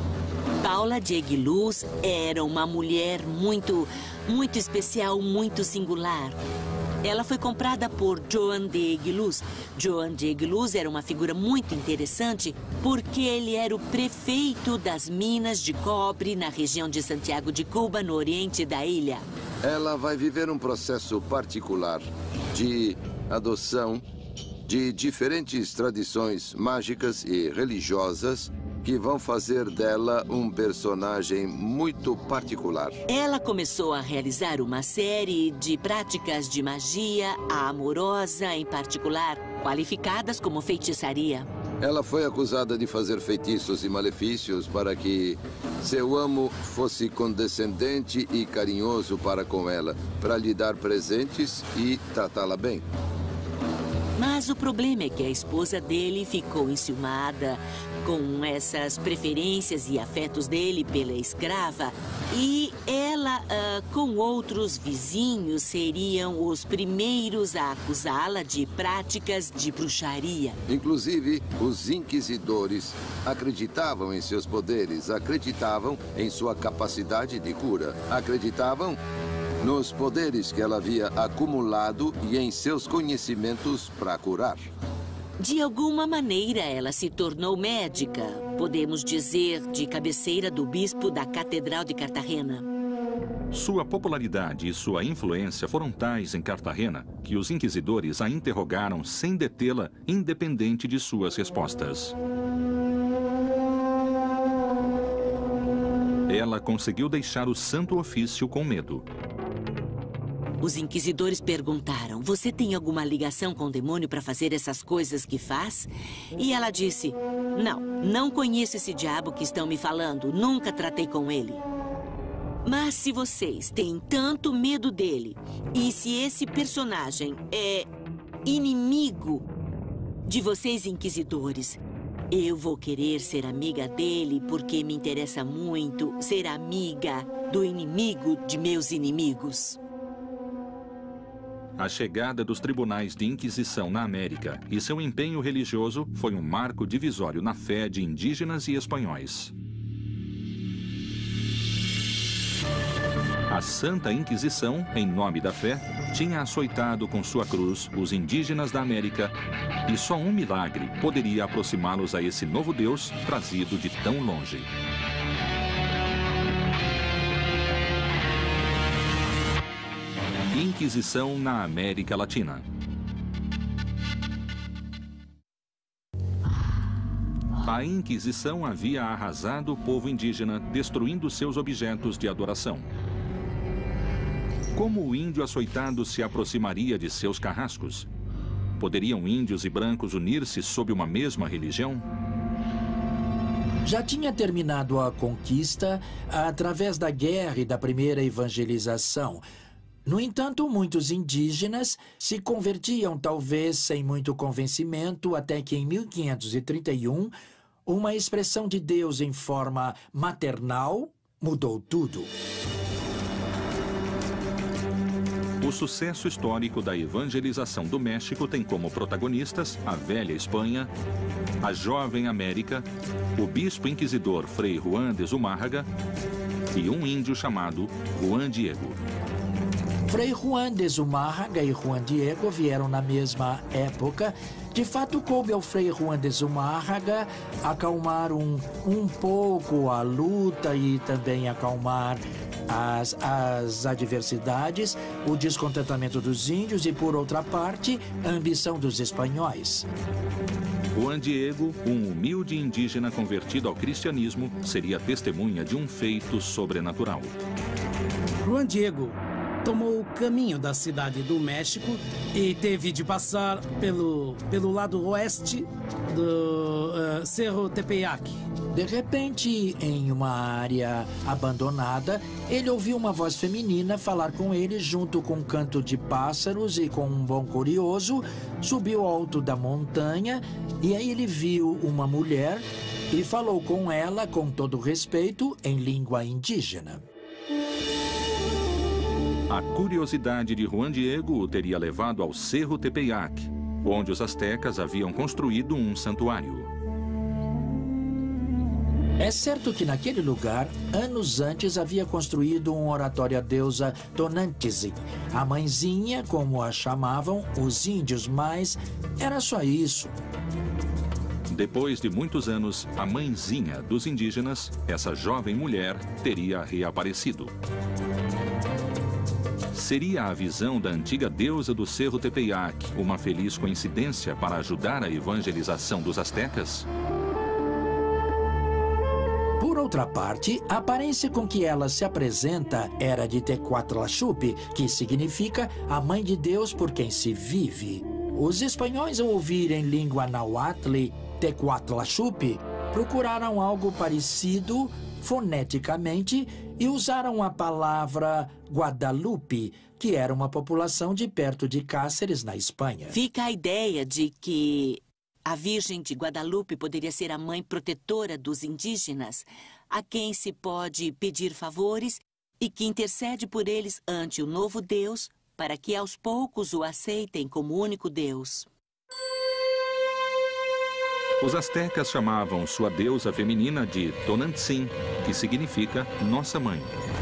Paula de Aguiluz era uma mulher muito, muito especial, muito singular. Ela foi comprada por Joan de Aguiluz. Joan de Aguiluz era uma figura muito interessante porque ele era o prefeito das minas de cobre na região de Santiago de Cuba, no oriente da ilha. Ela vai viver um processo particular de adoção de diferentes tradições mágicas e religiosas que vão fazer dela um personagem muito particular. Ela começou a realizar uma série de práticas de magia, a amorosa em particular, qualificadas como feitiçaria. Ela foi acusada de fazer feitiços e malefícios para que seu amo fosse condescendente e carinhoso para com ela, para lhe dar presentes e tratá-la bem. Mas o problema é que a esposa dele ficou enciumada com essas preferências e afetos dele pela escrava. E ela, uh, com outros vizinhos, seriam os primeiros a acusá-la de práticas de bruxaria. Inclusive, os inquisidores acreditavam em seus poderes, acreditavam em sua capacidade de cura, acreditavam nos poderes que ela havia acumulado e em seus conhecimentos para curar. De alguma maneira, ela se tornou médica, podemos dizer, de cabeceira do bispo da Catedral de Cartagena. Sua popularidade e sua influência foram tais em Cartagena que os inquisidores a interrogaram sem detê-la, independente de suas respostas. Ela conseguiu deixar o Santo Ofício com medo. Os inquisidores perguntaram: você tem alguma ligação com o demônio para fazer essas coisas que faz? E ela disse: não, não conheço esse diabo que estão me falando, nunca tratei com ele. Mas se vocês têm tanto medo dele, e se esse personagem é inimigo de vocês, inquisidores, eu vou querer ser amiga dele porque me interessa muito ser amiga do inimigo de meus inimigos. A chegada dos tribunais de Inquisição na América e seu empenho religioso foi um marco divisório na fé de indígenas e espanhóis. A Santa Inquisição, em nome da fé, tinha açoitado com sua cruz os indígenas da América e só um milagre poderia aproximá-los a esse novo Deus trazido de tão longe. Inquisição na América Latina. A Inquisição havia arrasado o povo indígena, destruindo seus objetos de adoração. Como o índio açoitado se aproximaria de seus carrascos? Poderiam índios e brancos unir-se sob uma mesma religião? Já tinha terminado a conquista através da guerra e da primeira evangelização. No entanto, muitos indígenas se convertiam, talvez sem muito convencimento, até que em mil quinhentos e trinta e um, uma expressão de Deus em forma maternal mudou tudo. O sucesso histórico da evangelização do México tem como protagonistas a velha Espanha, a jovem América, o bispo inquisidor Frei Juan de Zumárraga e um índio chamado Juan Diego. Frei Juan de Zumárraga e Juan Diego vieram na mesma época. De fato, coube ao Frei Juan de Zumárraga acalmar um, um pouco a luta e também acalmar as, as adversidades, o descontentamento dos índios e, por outra parte, a ambição dos espanhóis. Juan Diego, um humilde indígena convertido ao cristianismo, seria testemunha de um feito sobrenatural. Juan Diego tomou o caminho da cidade do México e teve de passar pelo, pelo lado oeste do uh, Cerro Tepeyac. De repente, em uma área abandonada, ele ouviu uma voz feminina falar com ele junto com um canto de pássaros e com um bom curioso, subiu ao alto da montanha e aí ele viu uma mulher e falou com ela com todo respeito em língua indígena. A curiosidade de Juan Diego o teria levado ao Cerro Tepeyac, onde os astecas haviam construído um santuário. É certo que naquele lugar, anos antes, havia construído um oratório à deusa Tonantzin, a mãezinha, como a chamavam os índios, mas era só isso. Depois de muitos anos, a mãezinha dos indígenas, essa jovem mulher, teria reaparecido. Seria a visão da antiga deusa do Cerro Tepeyac uma feliz coincidência para ajudar a evangelização dos astecas? Por outra parte, a aparência com que ela se apresenta era de Tecuatlaxupi, que significa a mãe de Deus por quem se vive. Os espanhóis, ao ouvirem língua nahuatl, Tecuatlaxupi, procuraram algo parecido foneticamente e usaram a palavra Guadalupe, que era uma população de perto de Cáceres, na Espanha. Fica a ideia de que a Virgem de Guadalupe poderia ser a mãe protetora dos indígenas, a quem se pode pedir favores e que intercede por eles ante o novo Deus, para que aos poucos o aceitem como único Deus. Os astecas chamavam sua deusa feminina de Tonantzin, que significa Nossa Mãe.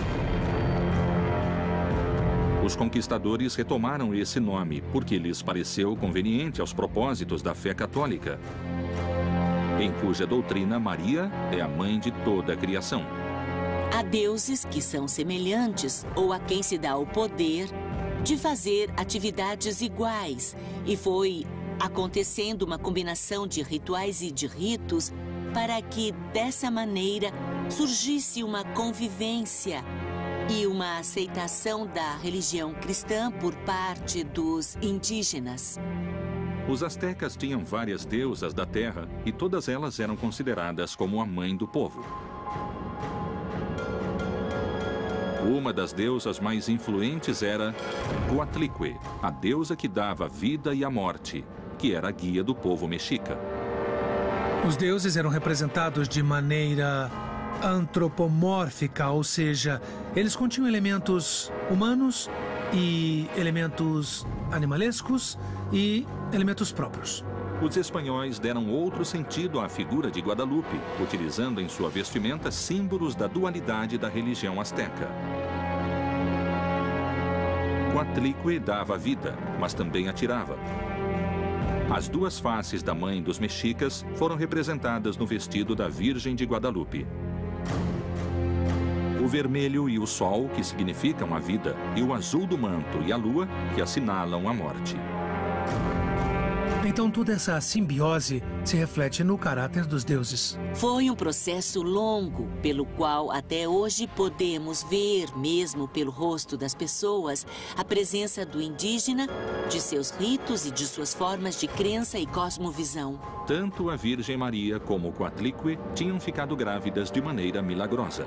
Os conquistadores retomaram esse nome porque lhes pareceu conveniente aos propósitos da fé católica, em cuja doutrina Maria é a mãe de toda a criação. Há deuses que são semelhantes ou a quem se dá o poder de fazer atividades iguais, e foi acontecendo uma combinação de rituais e de ritos para que, dessa maneira, surgisse uma convivência e uma aceitação da religião cristã por parte dos indígenas. Os astecas tinham várias deusas da terra e todas elas eram consideradas como a mãe do povo. Uma das deusas mais influentes era Coatlicue, a deusa que dava a vida e a morte, que era a guia do povo mexica. Os deuses eram representados de maneira antropomórfica, ou seja, eles continham elementos humanos e elementos animalescos e elementos próprios. Os espanhóis deram outro sentido à figura de Guadalupe, utilizando em sua vestimenta símbolos da dualidade da religião asteca. Coatlicue dava vida, mas também atirava. As duas faces da mãe dos mexicas foram representadas no vestido da Virgem de Guadalupe. O vermelho e o sol, que significam a vida, e o azul do manto e a lua, que assinalam a morte. Então toda essa simbiose se reflete no caráter dos deuses. Foi um processo longo, pelo qual até hoje podemos ver, mesmo pelo rosto das pessoas, a presença do indígena, de seus ritos e de suas formas de crença e cosmovisão. Tanto a Virgem Maria como Coatlicue tinham ficado grávidas de maneira milagrosa.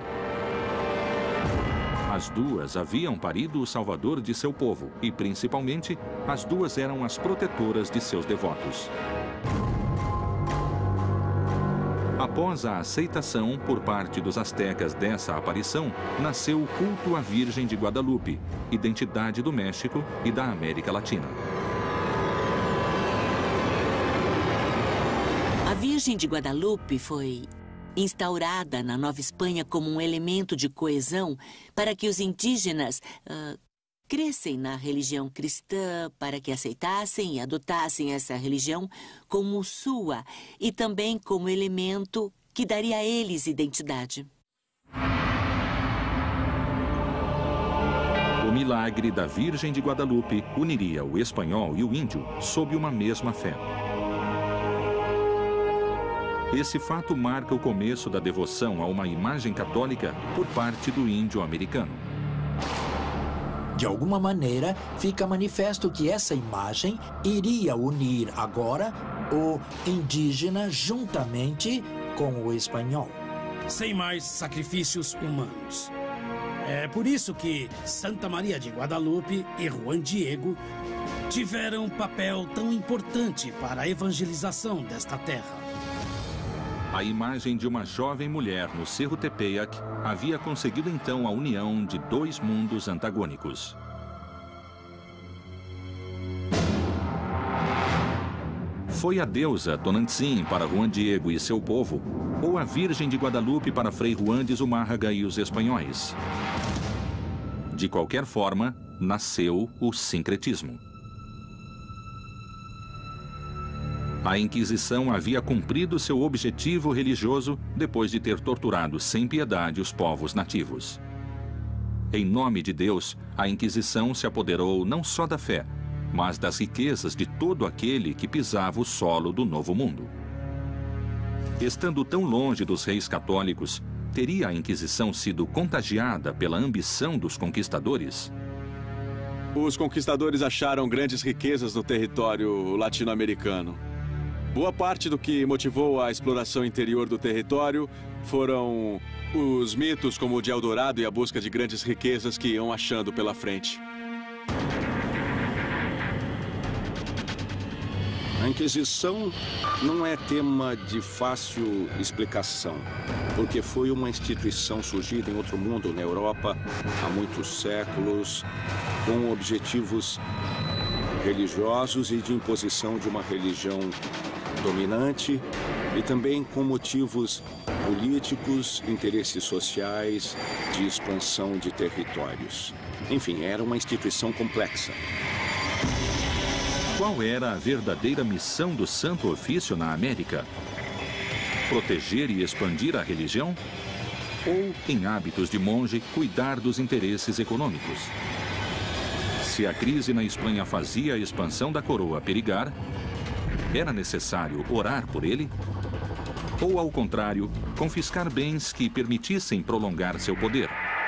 As duas haviam parido o salvador de seu povo e, principalmente, as duas eram as protetoras de seus devotos. Após a aceitação por parte dos astecas dessa aparição, nasceu o culto à Virgem de Guadalupe, identidade do México e da América Latina. A Virgem de Guadalupe foi instaurada na Nova Espanha como um elemento de coesão para que os indígenas uh, crescem na religião cristã, para que aceitassem e adotassem essa religião como sua e também como elemento que daria a eles identidade. O milagre da Virgem de Guadalupe uniria o espanhol e o índio sob uma mesma fé. Esse fato marca o começo da devoção a uma imagem católica por parte do índio americano. De alguma maneira, fica manifesto que essa imagem iria unir agora o indígena juntamente com o espanhol. Sem mais sacrifícios humanos. É por isso que Santa Maria de Guadalupe e Juan Diego tiveram um papel tão importante para a evangelização desta terra. A imagem de uma jovem mulher no Cerro Tepeyac havia conseguido então a união de dois mundos antagônicos. Foi a deusa Tonantzin para Juan Diego e seu povo, ou a Virgem de Guadalupe para Frei Juan de Zumárraga e os espanhóis? De qualquer forma, nasceu o sincretismo. A Inquisição havia cumprido seu objetivo religioso depois de ter torturado sem piedade os povos nativos. Em nome de Deus, a Inquisição se apoderou não só da fé, mas das riquezas de todo aquele que pisava o solo do Novo Mundo. Estando tão longe dos reis católicos, teria a Inquisição sido contagiada pela ambição dos conquistadores? Os conquistadores acharam grandes riquezas no território latino-americano. Boa parte do que motivou a exploração interior do território foram os mitos como o de Eldorado e a busca de grandes riquezas que iam achando pela frente. A Inquisição não é tema de fácil explicação, porque foi uma instituição surgida em outro mundo, na Europa, há muitos séculos, com objetivos religiosos e de imposição de uma religião dominante e também com motivos políticos, interesses sociais, de expansão de territórios. Enfim, era uma instituição complexa. Qual era a verdadeira missão do Santo Ofício na América? Proteger e expandir a religião? Ou, em hábitos de monge, cuidar dos interesses econômicos? Se a crise na Espanha fazia a expansão da coroa perigar, era necessário orar por ele? Ou, ao contrário, confiscar bens que permitissem prolongar seu poder?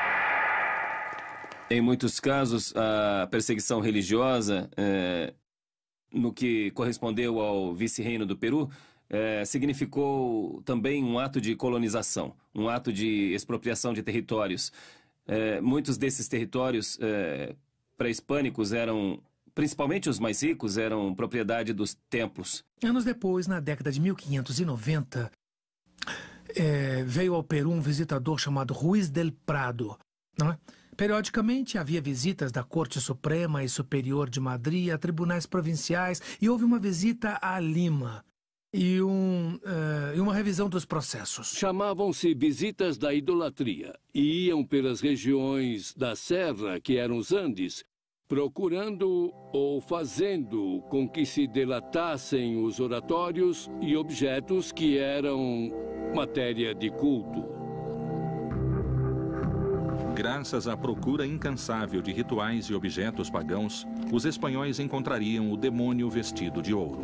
Em muitos casos, a perseguição religiosa, é, no que correspondeu ao vice-reino do Peru, é, significou também um ato de colonização, um ato de expropriação de territórios. É, muitos desses territórios é, pré-hispânicos eram, principalmente os mais ricos, eram propriedade dos templos. Anos depois, na década de mil quinhentos e noventa, é, veio ao Peru um visitador chamado Ruiz del Prado. Não é? Periodicamente havia visitas da Corte Suprema e Superior de Madrid a tribunais provinciais e houve uma visita a Lima e, um, uh, e uma revisão dos processos. Chamavam-se visitas da idolatria e iam pelas regiões da serra, que eram os Andes, procurando ou fazendo com que se delatassem os oratórios e objetos que eram matéria de culto. Graças à procura incansável de rituais e objetos pagãos, os espanhóis encontrariam o demônio vestido de ouro.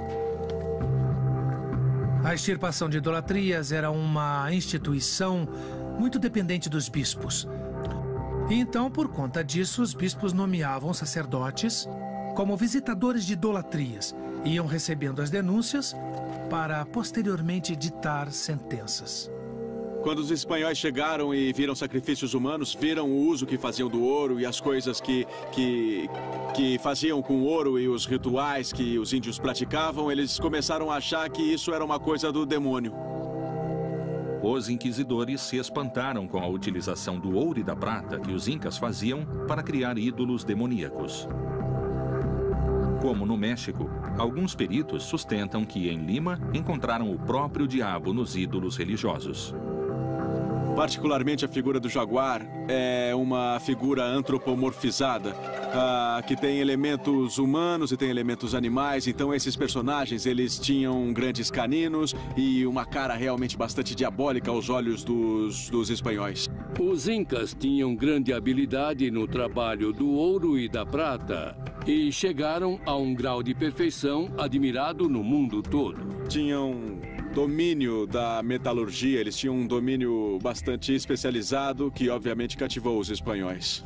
A extirpação de idolatrias era uma instituição muito dependente dos bispos. E então, por conta disso, os bispos nomeavam sacerdotes como visitadores de idolatrias e iam recebendo as denúncias para posteriormente ditar sentenças. Quando os espanhóis chegaram e viram sacrifícios humanos, viram o uso que faziam do ouro e as coisas que, que, que faziam com o ouro e os rituais que os índios praticavam, eles começaram a achar que isso era uma coisa do demônio. Os inquisidores se espantaram com a utilização do ouro e da prata que os incas faziam para criar ídolos demoníacos. Como no México, alguns peritos sustentam que em Lima encontraram o próprio diabo nos ídolos religiosos. Particularmente a figura do jaguar é uma figura antropomorfizada, uh, que tem elementos humanos e tem elementos animais. Então esses personagens, eles tinham grandes caninos e uma cara realmente bastante diabólica aos olhos dos, dos espanhóis. Os incas tinham grande habilidade no trabalho do ouro e da prata e chegaram a um grau de perfeição admirado no mundo todo. Tinham domínio da metalurgia, eles tinham um domínio bastante especializado que obviamente cativou os espanhóis.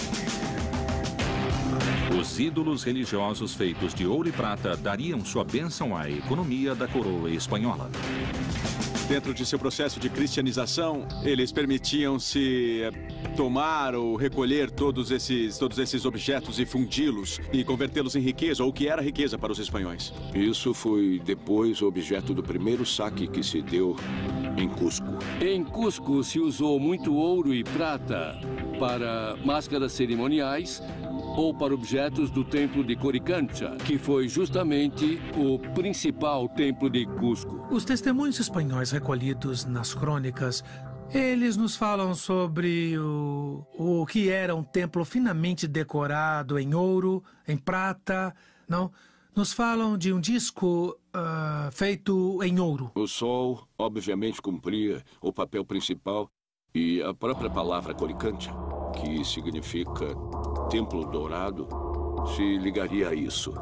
Os ídolos religiosos feitos de ouro e prata dariam sua bênção à economia da coroa espanhola. Dentro de seu processo de cristianização, eles permitiam-se tomar ou recolher todos esses, todos esses objetos e fundi-los e convertê-los em riqueza, ou o que era riqueza para os espanhóis. Isso foi depois objeto do primeiro saque que se deu em Cusco. Em Cusco se usou muito ouro e prata para máscaras cerimoniais ou para objetos do templo de Coricancha, que foi justamente o principal templo de Cusco. Os testemunhos espanhóis recolhidos nas crônicas, eles nos falam sobre o, o que era um templo finamente decorado em ouro, em prata, não? Nos falam de um disco uh, feito em ouro. O sol, obviamente, cumpria o papel principal e a própria palavra Coricancha, que significa Templo Dourado, se ligaria a isso.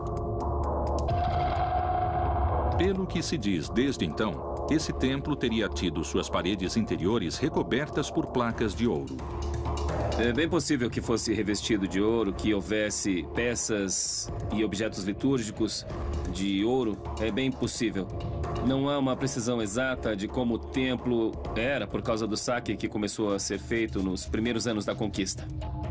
Pelo que se diz desde então, esse templo teria tido suas paredes interiores recobertas por placas de ouro. É bem possível que fosse revestido de ouro, que houvesse peças e objetos litúrgicos de ouro. É bem possível. Não há uma precisão exata de como o templo era por causa do saque que começou a ser feito nos primeiros anos da conquista.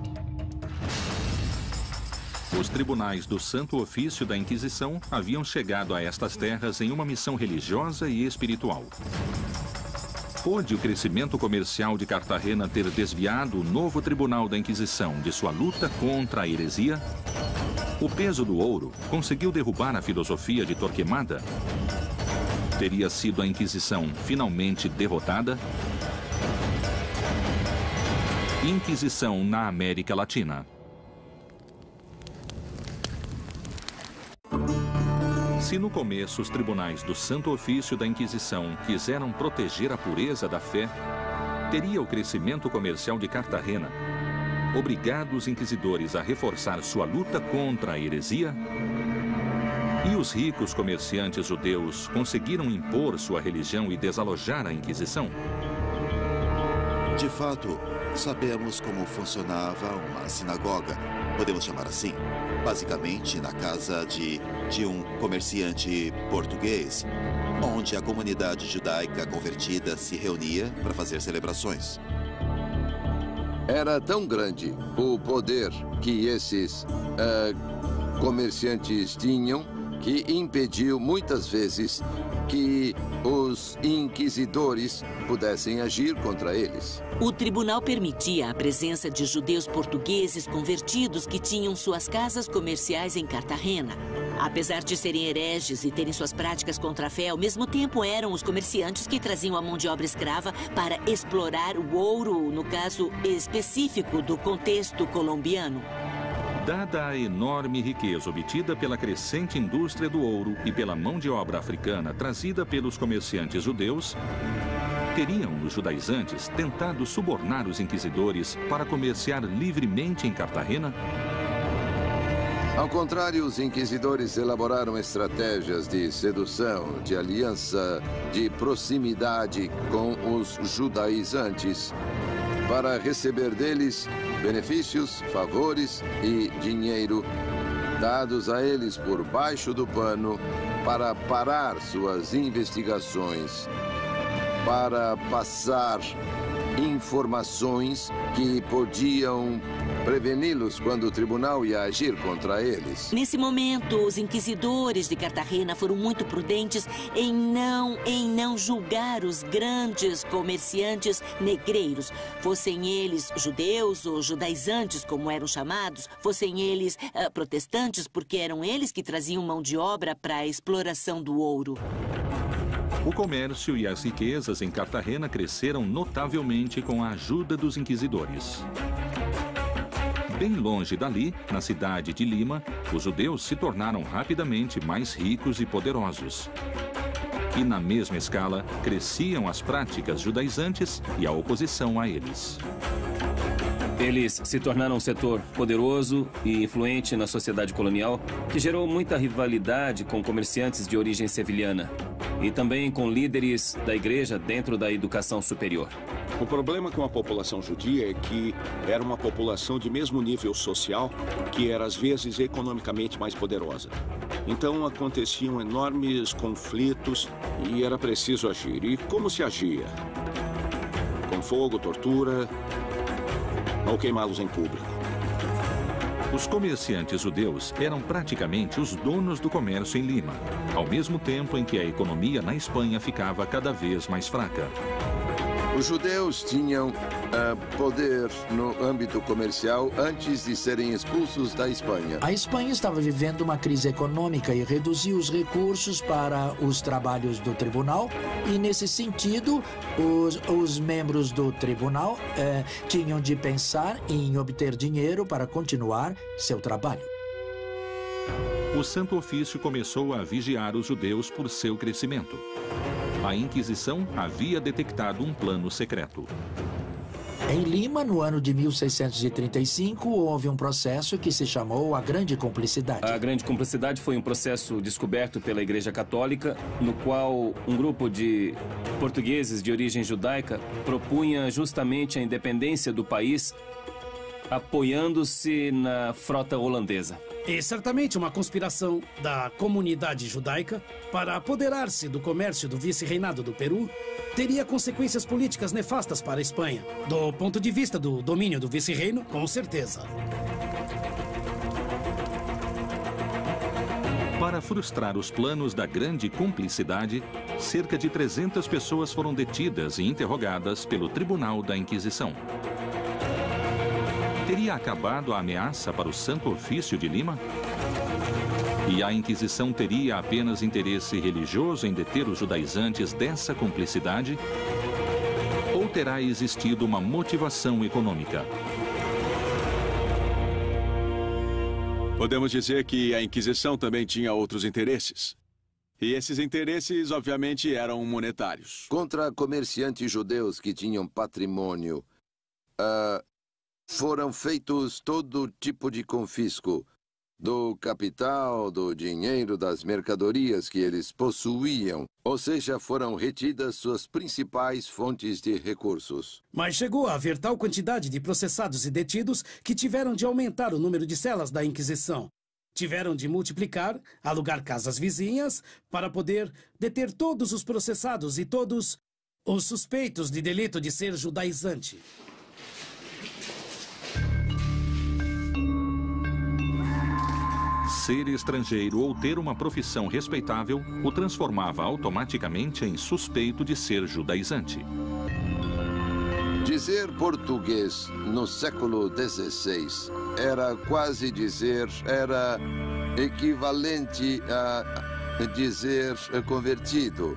Os tribunais do Santo Ofício da Inquisição haviam chegado a estas terras em uma missão religiosa e espiritual. Pôde o crescimento comercial de Cartagena ter desviado o novo Tribunal da Inquisição de sua luta contra a heresia? O peso do ouro conseguiu derrubar a filosofia de Torquemada? Teria sido a Inquisição finalmente derrotada? Inquisição na América Latina. Se no começo os tribunais do Santo Ofício da Inquisição quiseram proteger a pureza da fé, teria o crescimento comercial de Cartagena obrigado os inquisidores a reforçar sua luta contra a heresia? E os ricos comerciantes judeus conseguiram impor sua religião e desalojar a Inquisição? De fato, sabemos como funcionava uma sinagoga, podemos chamar assim. Basicamente na casa de, de um comerciante português, onde a comunidade judaica convertida se reunia para fazer celebrações. Era tão grande o poder que esses uh, comerciantes tinham que impediu muitas vezes que os inquisidores pudessem agir contra eles. O tribunal permitia a presença de judeus portugueses convertidos que tinham suas casas comerciais em Cartagena. Apesar de serem hereges e terem suas práticas contra a fé, ao mesmo tempo eram os comerciantes que traziam a mão de obra escrava para explorar o ouro, no caso específico do contexto colombiano. Dada a enorme riqueza obtida pela crescente indústria do ouro e pela mão de obra africana trazida pelos comerciantes judeus, teriam os judaizantes tentado subornar os inquisidores para comerciar livremente em Cartagena? Ao contrário, os inquisidores elaboraram estratégias de sedução, de aliança, de proximidade com os judaizantes para receber deles benefícios, favores e dinheiro dados a eles por baixo do pano para parar suas investigações, para passar informações que podiam preveni-los quando o tribunal ia agir contra eles. Nesse momento, os inquisidores de Cartagena foram muito prudentes em não, em não julgar os grandes comerciantes negreiros, fossem eles judeus ou judaizantes, como eram chamados, fossem eles uh, protestantes, porque eram eles que traziam mão de obra para a exploração do ouro. O comércio e as riquezas em Cartagena cresceram notavelmente com a ajuda dos inquisidores. Bem longe dali, na cidade de Lima, os judeus se tornaram rapidamente mais ricos e poderosos. E na mesma escala, cresciam as práticas judaizantes e a oposição a eles. Eles se tornaram um setor poderoso e influente na sociedade colonial, que gerou muita rivalidade com comerciantes de origem sevilhana e também com líderes da igreja dentro da educação superior. O problema com a população judia é que era uma população de mesmo nível social, que era às vezes economicamente mais poderosa. Então aconteciam enormes conflitos e era preciso agir. E como se agia? Com fogo, tortura ou queimá-los em público. Os comerciantes judeus eram praticamente os donos do comércio em Lima, ao mesmo tempo em que a economia na Espanha ficava cada vez mais fraca. Os judeus tinham uh, poder no âmbito comercial antes de serem expulsos da Espanha. A Espanha estava vivendo uma crise econômica e reduziu os recursos para os trabalhos do tribunal. E, nesse sentido, os, os membros do tribunal eh, tinham de pensar em obter dinheiro para continuar seu trabalho. O Santo Ofício começou a vigiar os judeus por seu crescimento. A Inquisição havia detectado um plano secreto. Em Lima, no ano de mil seiscentos e trinta e cinco, houve um processo que se chamou a Grande Cumplicidade. A Grande Cumplicidade foi um processo descoberto pela Igreja Católica, no qual um grupo de portugueses de origem judaica propunha justamente a independência do país, apoiando-se na frota holandesa. E certamente uma conspiração da comunidade judaica para apoderar-se do comércio do vice-reinado do Peru teria consequências políticas nefastas para a Espanha. Do ponto de vista do domínio do vice-reino, com certeza. Para frustrar os planos da Grande Cumplicidade, cerca de trezentas pessoas foram detidas e interrogadas pelo Tribunal da Inquisição. Teria acabado a ameaça para o Santo Ofício de Lima? E a Inquisição teria apenas interesse religioso em deter os judaizantes dessa cumplicidade? Ou terá existido uma motivação econômica? Podemos dizer que a Inquisição também tinha outros interesses. E esses interesses, obviamente, eram monetários. Contra comerciantes judeus que tinham patrimônio, uh, foram feitos todo tipo de confisco do capital, do dinheiro, das mercadorias que eles possuíam. Ou seja, foram retidas suas principais fontes de recursos. Mas chegou a haver tal quantidade de processados e detidos que tiveram de aumentar o número de celas da Inquisição. Tiveram de multiplicar, alugar casas vizinhas, para poder deter todos os processados e todos os suspeitos de delito de ser judaizante. Ser estrangeiro ou ter uma profissão respeitável o transformava automaticamente em suspeito de ser judaizante. Dizer português no século dezesseis era quase dizer, era equivalente a dizer convertido.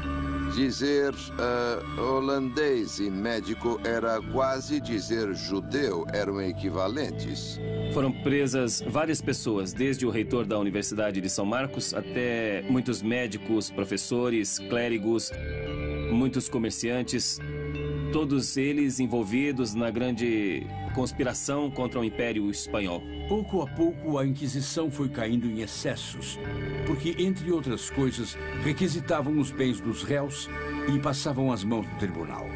Dizer uh, holandês e médico era quase dizer judeu, eram equivalentes. Foram presas várias pessoas, desde o reitor da Universidade de São Marcos até muitos médicos, professores, clérigos, muitos comerciantes, todos eles envolvidos na grande conspiração contra o Império Espanhol. Pouco a pouco, a Inquisição foi caindo em excessos, porque, entre outras coisas, requisitavam os bens dos réus e passavam as mãos do tribunal.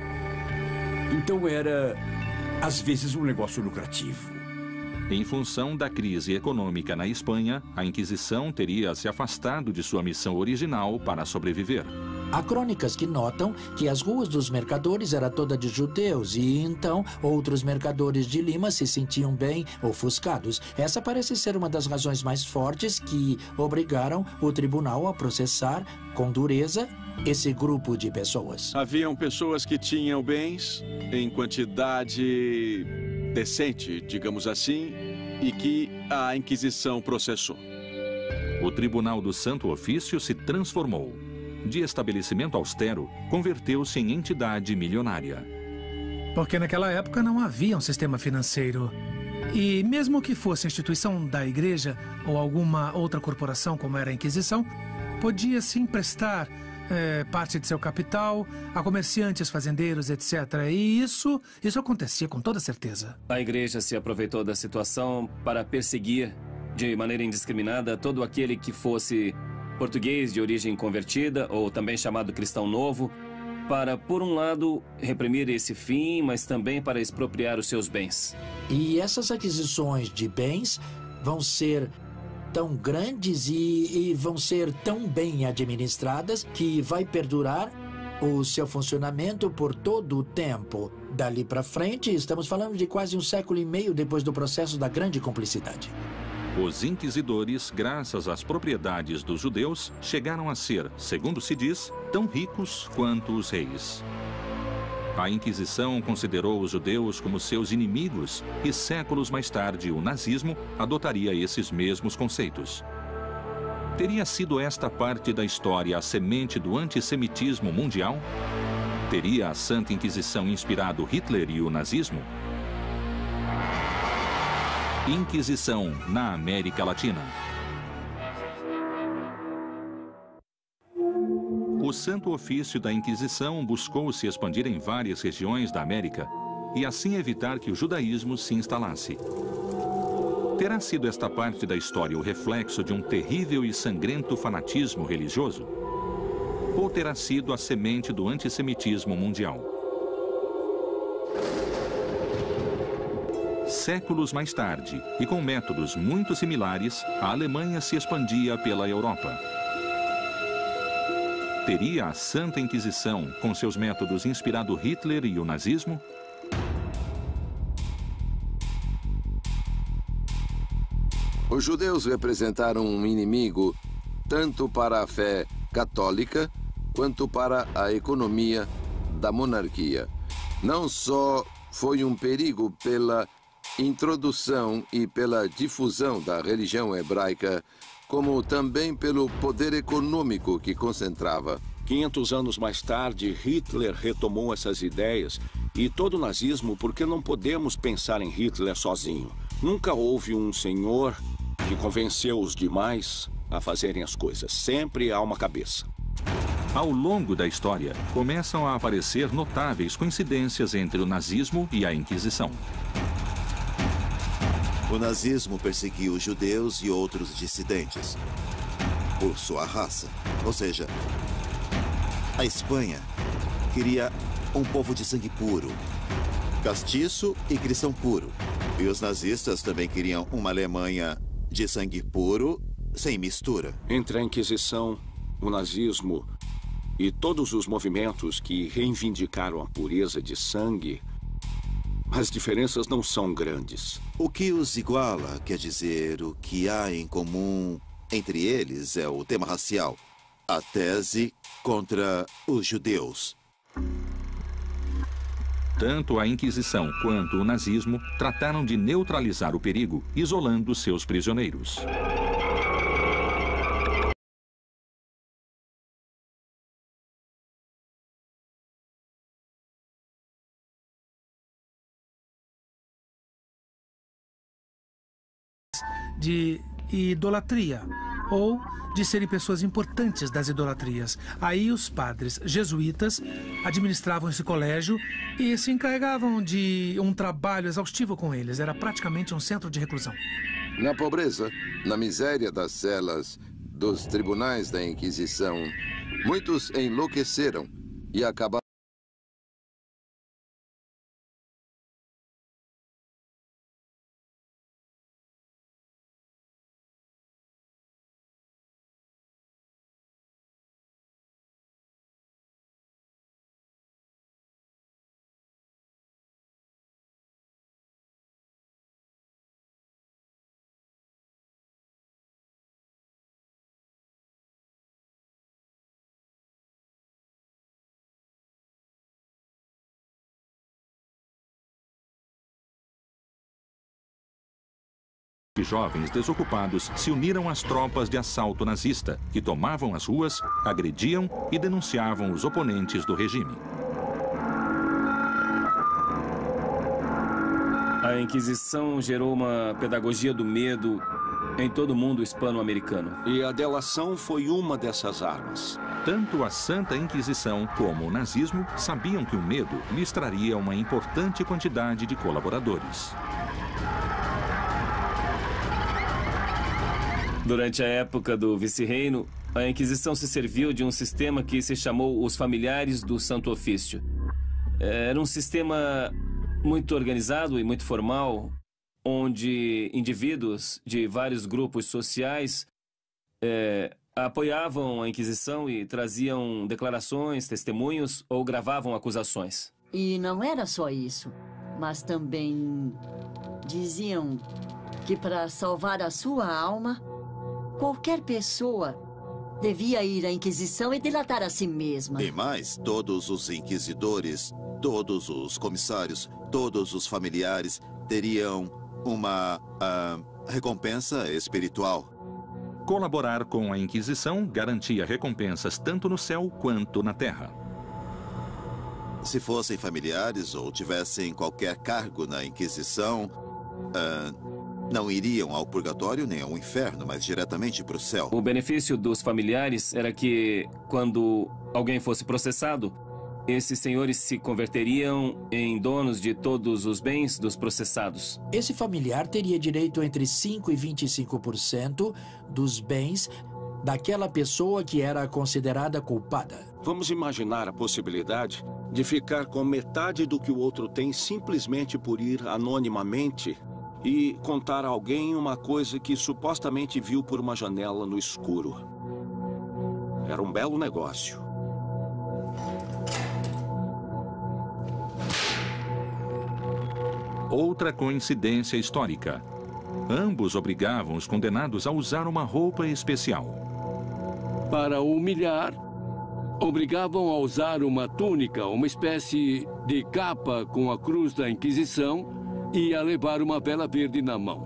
Então era, às vezes, um negócio lucrativo. Em função da crise econômica na Espanha, a Inquisição teria se afastado de sua missão original para sobreviver. Há crônicas que notam que as ruas dos mercadores eram todas de judeus e, então, outros mercadores de Lima se sentiam bem ofuscados. Essa parece ser uma das razões mais fortes que obrigaram o tribunal a processar com dureza esse grupo de pessoas. Haviam pessoas que tinham bens em quantidade decente, digamos assim, e que a Inquisição processou. O Tribunal do Santo Ofício se transformou. De estabelecimento austero, converteu-se em entidade milionária. Porque naquela época não havia um sistema financeiro. E mesmo que fosse a instituição da igreja ou alguma outra corporação como era a Inquisição, podia-se emprestar é, parte de seu capital a comerciantes, fazendeiros, etcétera. E isso, isso acontecia com toda certeza. A igreja se aproveitou da situação para perseguir de maneira indiscriminada todo aquele que fosse português de origem convertida, ou também chamado cristão novo, para, por um lado, reprimir esse fim, mas também para expropriar os seus bens. E essas aquisições de bens vão ser tão grandes e, e vão ser tão bem administradas que vai perdurar o seu funcionamento por todo o tempo. Dali para frente, estamos falando de quase um século e meio depois do processo da Grande Cumplicidade. Os inquisidores, graças às propriedades dos judeus, chegaram a ser, segundo se diz, tão ricos quanto os reis. A Inquisição considerou os judeus como seus inimigos e séculos mais tarde o nazismo adotaria esses mesmos conceitos. Teria sido esta parte da história a semente do antissemitismo mundial? Teria a Santa Inquisição inspirado Hitler e o nazismo? Inquisição na América Latina. O Santo Ofício da Inquisição buscou se expandir em várias regiões da América e assim evitar que o judaísmo se instalasse. Terá sido esta parte da história o reflexo de um terrível e sangrento fanatismo religioso? Ou terá sido a semente do antissemitismo mundial? Séculos mais tarde, e com métodos muito similares, a Alemanha se expandia pela Europa. Teria a Santa Inquisição, com seus métodos, inspirado Hitler e o nazismo? Os judeus representaram um inimigo tanto para a fé católica quanto para a economia da monarquia. Não só foi um perigo pela introdução e pela difusão da religião hebraica, como também pelo poder econômico que concentrava. quinhentos anos mais tarde, Hitler retomou essas ideias e todo o nazismo, porque não podemos pensar em Hitler sozinho. Nunca houve um senhor que convenceu os demais a fazerem as coisas. Sempre há uma cabeça. Ao longo da história, começam a aparecer notáveis coincidências entre o nazismo e a Inquisição. O nazismo perseguiu os judeus e outros dissidentes por sua raça. Ou seja, a Espanha queria um povo de sangue puro, castiço e cristão puro. E os nazistas também queriam uma Alemanha de sangue puro, sem mistura. Entre a Inquisição, o nazismo e todos os movimentos que reivindicaram a pureza de sangue, As diferenças não são grandes. O que os iguala, quer dizer, o que há em comum entre eles é o tema racial. A tese contra os judeus. Tanto a Inquisição quanto o nazismo trataram de neutralizar o perigo, isolando seus prisioneiros. De idolatria, ou de serem pessoas importantes das idolatrias. Aí os padres jesuítas administravam esse colégio e se encarregavam de um trabalho exaustivo com eles. Era praticamente um centro de reclusão. Na pobreza, na miséria das celas dos tribunais da Inquisição, muitos enlouqueceram e acabaram Jovens desocupados se uniram às tropas de assalto nazista, que tomavam as ruas, agrediam e denunciavam os oponentes do regime. A Inquisição gerou uma pedagogia do medo em todo o mundo hispano-americano. E a delação foi uma dessas armas. Tanto a Santa Inquisição como o nazismo sabiam que o medo lhes traria uma importante quantidade de colaboradores. Durante a época do vice-reino, a Inquisição se serviu de um sistema que se chamou os Familiares do Santo Ofício. Era um sistema muito organizado e muito formal, onde indivíduos de vários grupos sociais é, apoiavam a Inquisição e traziam declarações, testemunhos ou gravavam acusações. E não era só isso, mas também diziam que para salvar a sua alma, qualquer pessoa devia ir à Inquisição e delatar a si mesma. E mais, todos os inquisidores, todos os comissários, todos os familiares teriam uma uh, recompensa espiritual. Colaborar com a Inquisição garantia recompensas tanto no céu quanto na terra. Se fossem familiares ou tivessem qualquer cargo na Inquisição, uh, não iriam ao purgatório nem ao inferno, mas diretamente para o céu. O benefício dos familiares era que, quando alguém fosse processado, esses senhores se converteriam em donos de todos os bens dos processados. Esse familiar teria direito entre cinco e vinte e cinco por cento dos bens daquela pessoa que era considerada culpada. Vamos imaginar a possibilidade de ficar com metade do que o outro tem simplesmente por ir anonimamente e contar a alguém uma coisa que supostamente viu por uma janela no escuro. Era um belo negócio. Outra coincidência histórica. Ambos obrigavam os condenados a usar uma roupa especial. Para humilhar, obrigavam a usar uma túnica, uma espécie de capa com a cruz da Inquisição, e a levar uma vela verde na mão.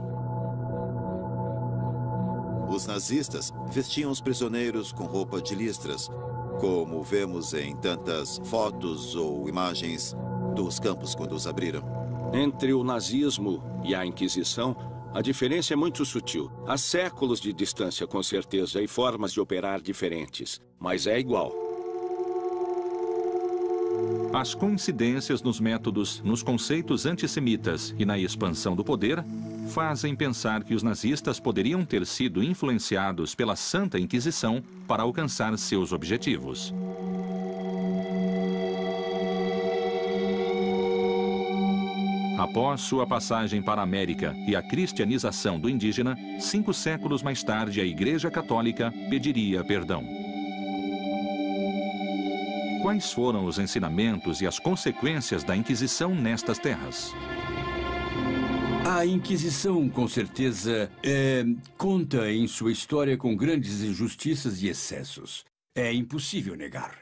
Os nazistas vestiam os prisioneiros com roupa de listras, como vemos em tantas fotos ou imagens dos campos quando os abriram. Entre o nazismo e a Inquisição, a diferença é muito sutil. Há séculos de distância, com certeza, e formas de operar diferentes, mas é igual. As coincidências nos métodos, nos conceitos antissemitas e na expansão do poder fazem pensar que os nazistas poderiam ter sido influenciados pela Santa Inquisição para alcançar seus objetivos. Após sua passagem para a América e a cristianização do indígena, cinco séculos mais tarde a Igreja Católica pediria perdão. Quais foram os ensinamentos e as consequências da Inquisição nestas terras? A Inquisição, com certeza, é, conta em sua história com grandes injustiças e excessos. É impossível negar.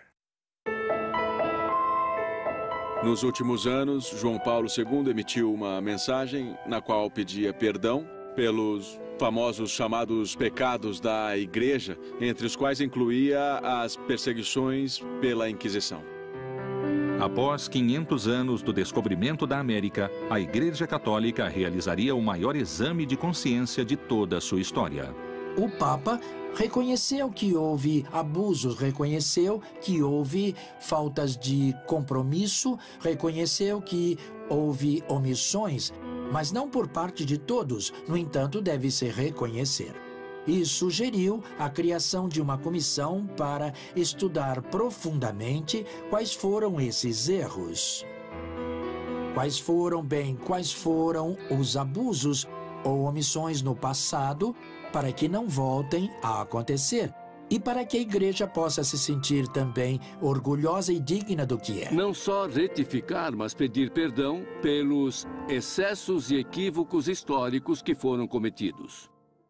Nos últimos anos, João Paulo segundo emitiu uma mensagem na qual pedia perdão pelos famosos chamados pecados da Igreja, entre os quais incluía as perseguições pela Inquisição. Após quinhentos anos do descobrimento da América, a Igreja Católica realizaria o maior exame de consciência de toda a sua história. O Papa reconheceu que houve abusos, reconheceu que houve faltas de compromisso, reconheceu que houve omissões, mas não por parte de todos. No entanto, deve-se reconhecer. E sugeriu a criação de uma comissão para estudar profundamente quais foram esses erros. Quais foram, bem, quais foram os abusos ou omissões no passado, para que não voltem a acontecer e para que a Igreja possa se sentir também orgulhosa e digna do que é. Não só retificar, mas pedir perdão pelos excessos e equívocos históricos que foram cometidos.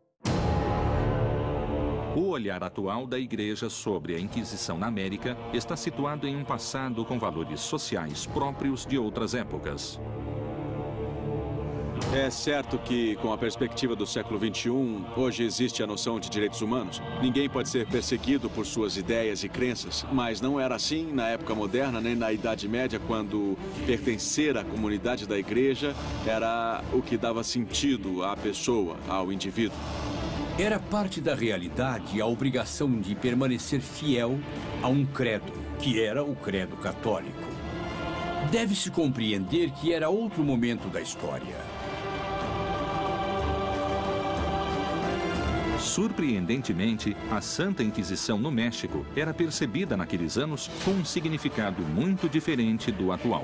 O olhar atual da Igreja sobre a Inquisição na América está situado em um passado com valores sociais próprios de outras épocas. É certo que, com a perspectiva do século vinte e um, hoje existe a noção de direitos humanos. Ninguém pode ser perseguido por suas ideias e crenças, mas não era assim na época moderna, nem na Idade Média, quando pertencer à comunidade da Igreja era o que dava sentido à pessoa, ao indivíduo. Era parte da realidade a obrigação de permanecer fiel a um credo, que era o credo católico. Deve-se compreender que era outro momento da história. Surpreendentemente, a Santa Inquisição no México era percebida naqueles anos com um significado muito diferente do atual.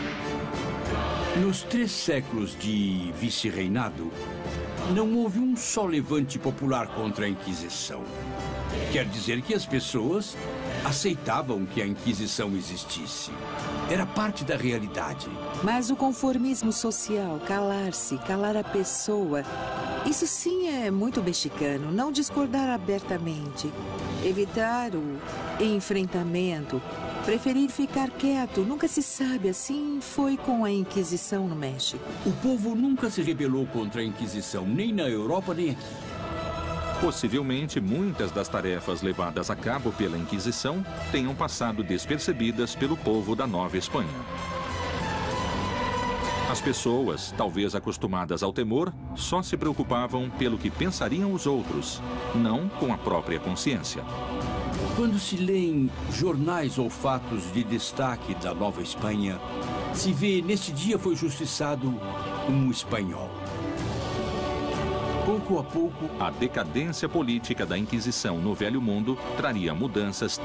Nos três séculos de vice-reinado, não houve um só levante popular contra a Inquisição. Quer dizer que as pessoas aceitavam que a Inquisição existisse. Era parte da realidade. Mas o conformismo social, calar-se, calar a pessoa, isso sim é muito mexicano, não discordar abertamente, evitar o enfrentamento, preferir ficar quieto, nunca se sabe, assim foi com a Inquisição no México. O povo nunca se rebelou contra a Inquisição, nem na Europa, nem aqui. Possivelmente, muitas das tarefas levadas a cabo pela Inquisição tenham passado despercebidas pelo povo da Nova Espanha. As pessoas, talvez acostumadas ao temor, só se preocupavam pelo que pensariam os outros, não com a própria consciência. Quando se lêem jornais ou fatos de destaque da Nova Espanha, se vê neste dia foi justiçado um espanhol. Pouco a pouco, a decadência política da Inquisição no Velho Mundo traria mudanças.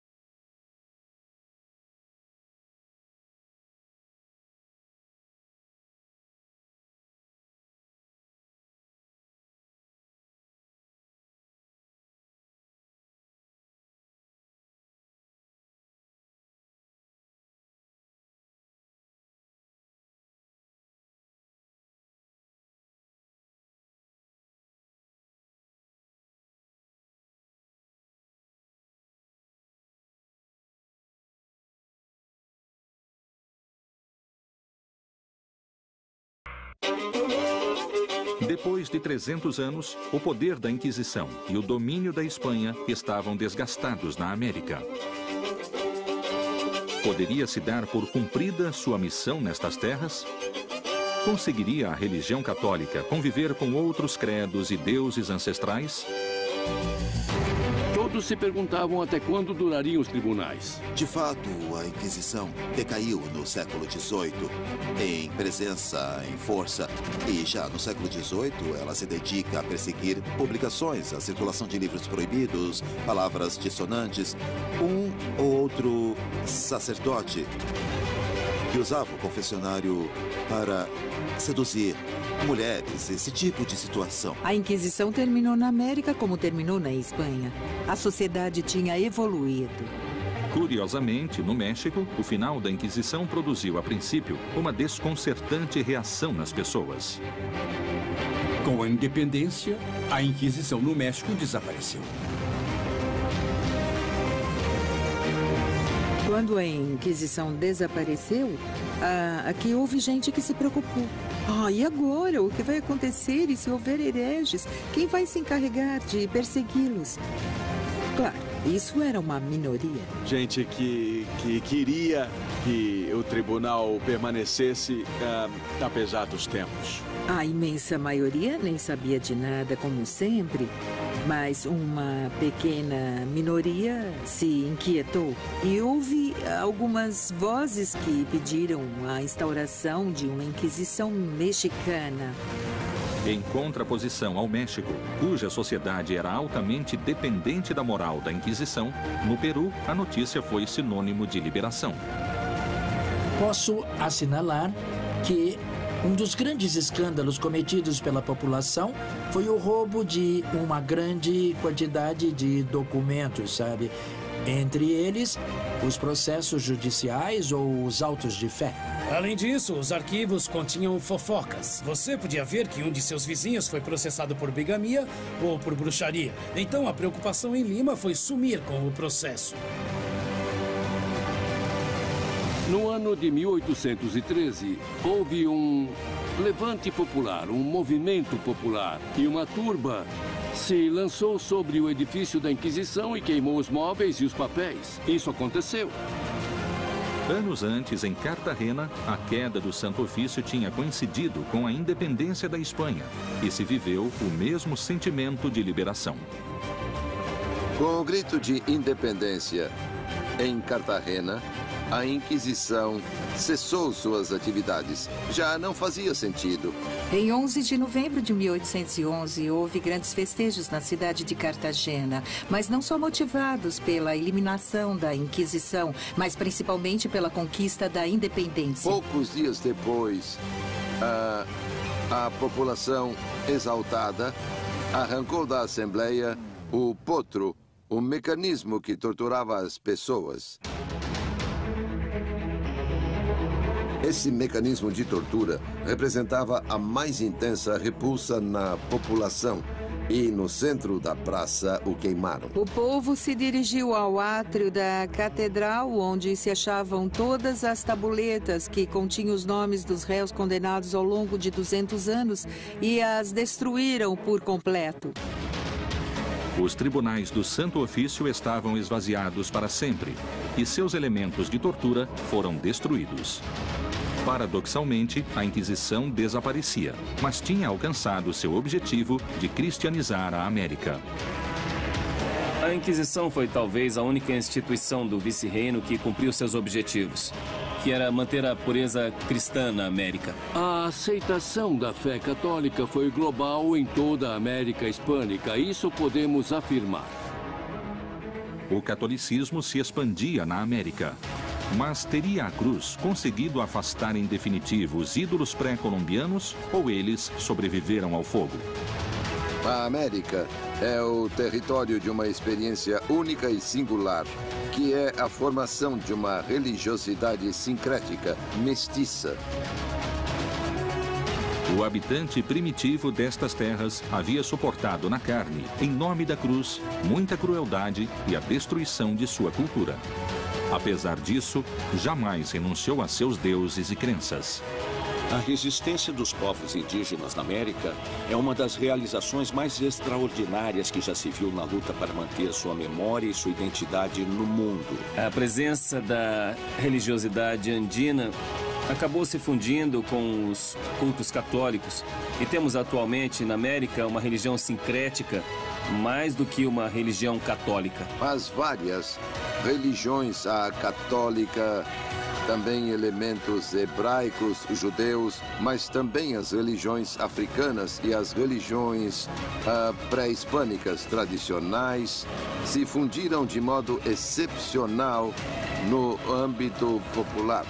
Depois de trezentos anos, o poder da Inquisição e o domínio da Espanha estavam desgastados na América. Poderia se dar por cumprida sua missão nestas terras? Conseguiria a religião católica conviver com outros credos e deuses ancestrais? Todos se perguntavam até quando durariam os tribunais. De fato, a Inquisição decaiu no século dezoito, em presença, em força. E já no século dezoito, ela se dedica a perseguir publicações, a circulação de livros proibidos, palavras dissonantes. Um ou outro sacerdote que usava o confessionário para seduzir mulheres, esse tipo de situação. A Inquisição terminou na América como terminou na Espanha. A sociedade tinha evoluído. Curiosamente, no México, o final da Inquisição produziu, a princípio, uma desconcertante reação nas pessoas. Com a independência, a Inquisição no México desapareceu. Quando a Inquisição desapareceu, ah, aqui houve gente que se preocupou. Ah, e agora? O que vai acontecer? E se houver hereges? Quem vai se encarregar de persegui-los? Claro, isso era uma minoria. Gente que, que queria que o tribunal permanecesse uh, apesar dos tempos. A imensa maioria nem sabia de nada, como sempre. Mas uma pequena minoria se inquietou e houve algumas vozes que pediram a instauração de uma Inquisição mexicana. Em contraposição ao México, cuja sociedade era altamente dependente da moral da Inquisição, no Peru, a notícia foi sinônimo de liberação. Posso assinalar que um dos grandes escândalos cometidos pela população foi o roubo de uma grande quantidade de documentos, sabe? Entre eles, os processos judiciais ou os autos de fé. Além disso, os arquivos continham fofocas. Você podia ver que um de seus vizinhos foi processado por bigamia ou por bruxaria. Então, a preocupação em Lima foi sumir com o processo. No ano de mil oitocentos e treze, houve um levante popular, um movimento popular, e uma turba se lançou sobre o edifício da Inquisição e queimou os móveis e os papéis. Isso aconteceu. Anos antes, em Cartagena, a queda do Santo Ofício tinha coincidido com a independência da Espanha e se viveu o mesmo sentimento de liberação. Com o grito de independência em Cartagena, a Inquisição cessou suas atividades. Já não fazia sentido. Em onze de novembro de mil oitocentos e onze, houve grandes festejos na cidade de Cartagena, mas não só motivados pela eliminação da Inquisição, mas principalmente pela conquista da independência. Poucos dias depois, a, a população exaltada arrancou da Assembleia o potro, o mecanismo que torturava as pessoas. Esse mecanismo de tortura representava a mais intensa repulsa na população e, no centro da praça, o queimaram. O povo se dirigiu ao átrio da catedral, onde se achavam todas as tabuletas que continham os nomes dos réus condenados ao longo de duzentos anos e as destruíram por completo. Os tribunais do Santo Ofício estavam esvaziados para sempre e seus elementos de tortura foram destruídos. Paradoxalmente, a Inquisição desaparecia, mas tinha alcançado seu objetivo de cristianizar a América. A Inquisição foi talvez a única instituição do vice-reino que cumpriu seus objetivos, que era manter a pureza cristã na América. A aceitação da fé católica foi global em toda a América Hispânica, isso podemos afirmar. O catolicismo se expandia na América. Mas teria a cruz conseguido afastar em definitivo os ídolos pré-colombianos ou eles sobreviveram ao fogo? A América é o território de uma experiência única e singular, que é a formação de uma religiosidade sincrética, mestiça. O habitante primitivo destas terras havia suportado na carne, em nome da cruz, muita crueldade e a destruição de sua cultura. Apesar disso, jamais renunciou a seus deuses e crenças. A resistência dos povos indígenas na América é uma das realizações mais extraordinárias que já se viu na luta para manter sua memória e sua identidade no mundo. A presença da religiosidade andina acabou se fundindo com os cultos católicos e temos atualmente na América uma religião sincrética mais do que uma religião católica. As várias religiões, a católica, também elementos hebraicos, judeus, mas também as religiões africanas e as religiões uh, pré-hispânicas tradicionais se fundiram de modo excepcional no âmbito popular.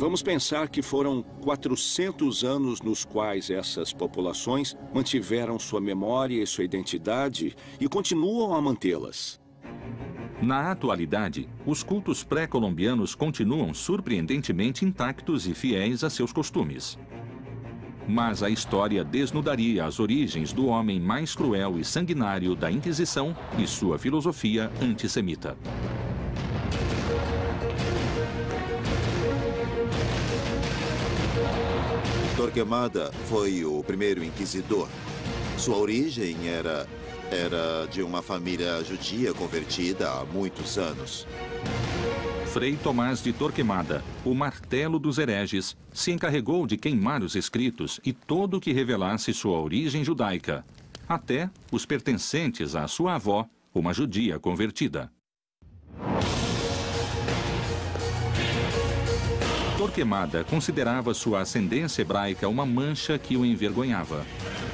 Vamos pensar que foram quatrocentos anos nos quais essas populações mantiveram sua memória e sua identidade e continuam a mantê-las. Na atualidade, os cultos pré-colombianos continuam surpreendentemente intactos e fiéis a seus costumes. Mas a história desnudaria as origens do homem mais cruel e sanguinário da Inquisição e sua filosofia antissemita. Torquemada foi o primeiro inquisidor. Sua origem era, era de uma família judia convertida há muitos anos. Frei Tomás de Torquemada, o martelo dos hereges, se encarregou de queimar os escritos e todo o que revelasse sua origem judaica, até os pertencentes à sua avó, uma judia convertida. Torquemada considerava sua ascendência hebraica uma mancha que o envergonhava.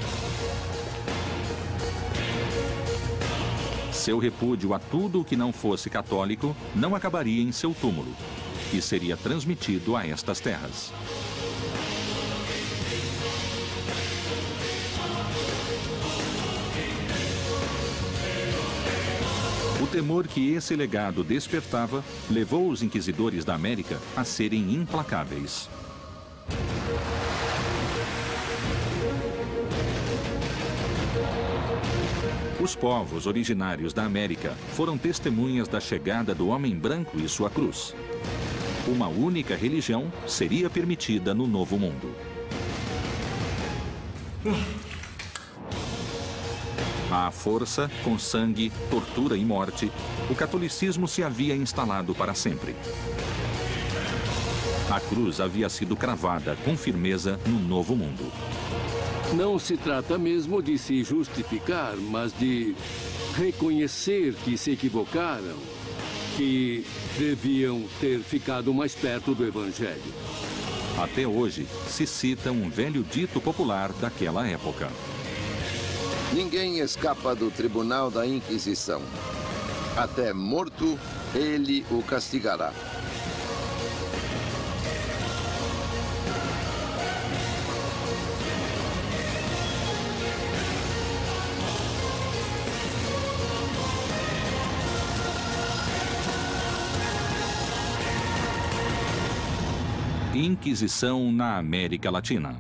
Seu repúdio a tudo o que não fosse católico não acabaria em seu túmulo e seria transmitido a estas terras. O temor que esse legado despertava levou os inquisidores da América a serem implacáveis. Os povos originários da América foram testemunhas da chegada do homem branco e sua cruz. Uma única religião seria permitida no Novo Mundo. À força, com sangue, tortura e morte, o catolicismo se havia instalado para sempre. A cruz havia sido cravada com firmeza no Novo Mundo. Não se trata mesmo de se justificar, mas de reconhecer que se equivocaram, que deviam ter ficado mais perto do Evangelho. Até hoje, se cita um velho dito popular daquela época. Ninguém escapa do tribunal da Inquisição. Até morto, ele o castigará. Inquisição na América Latina.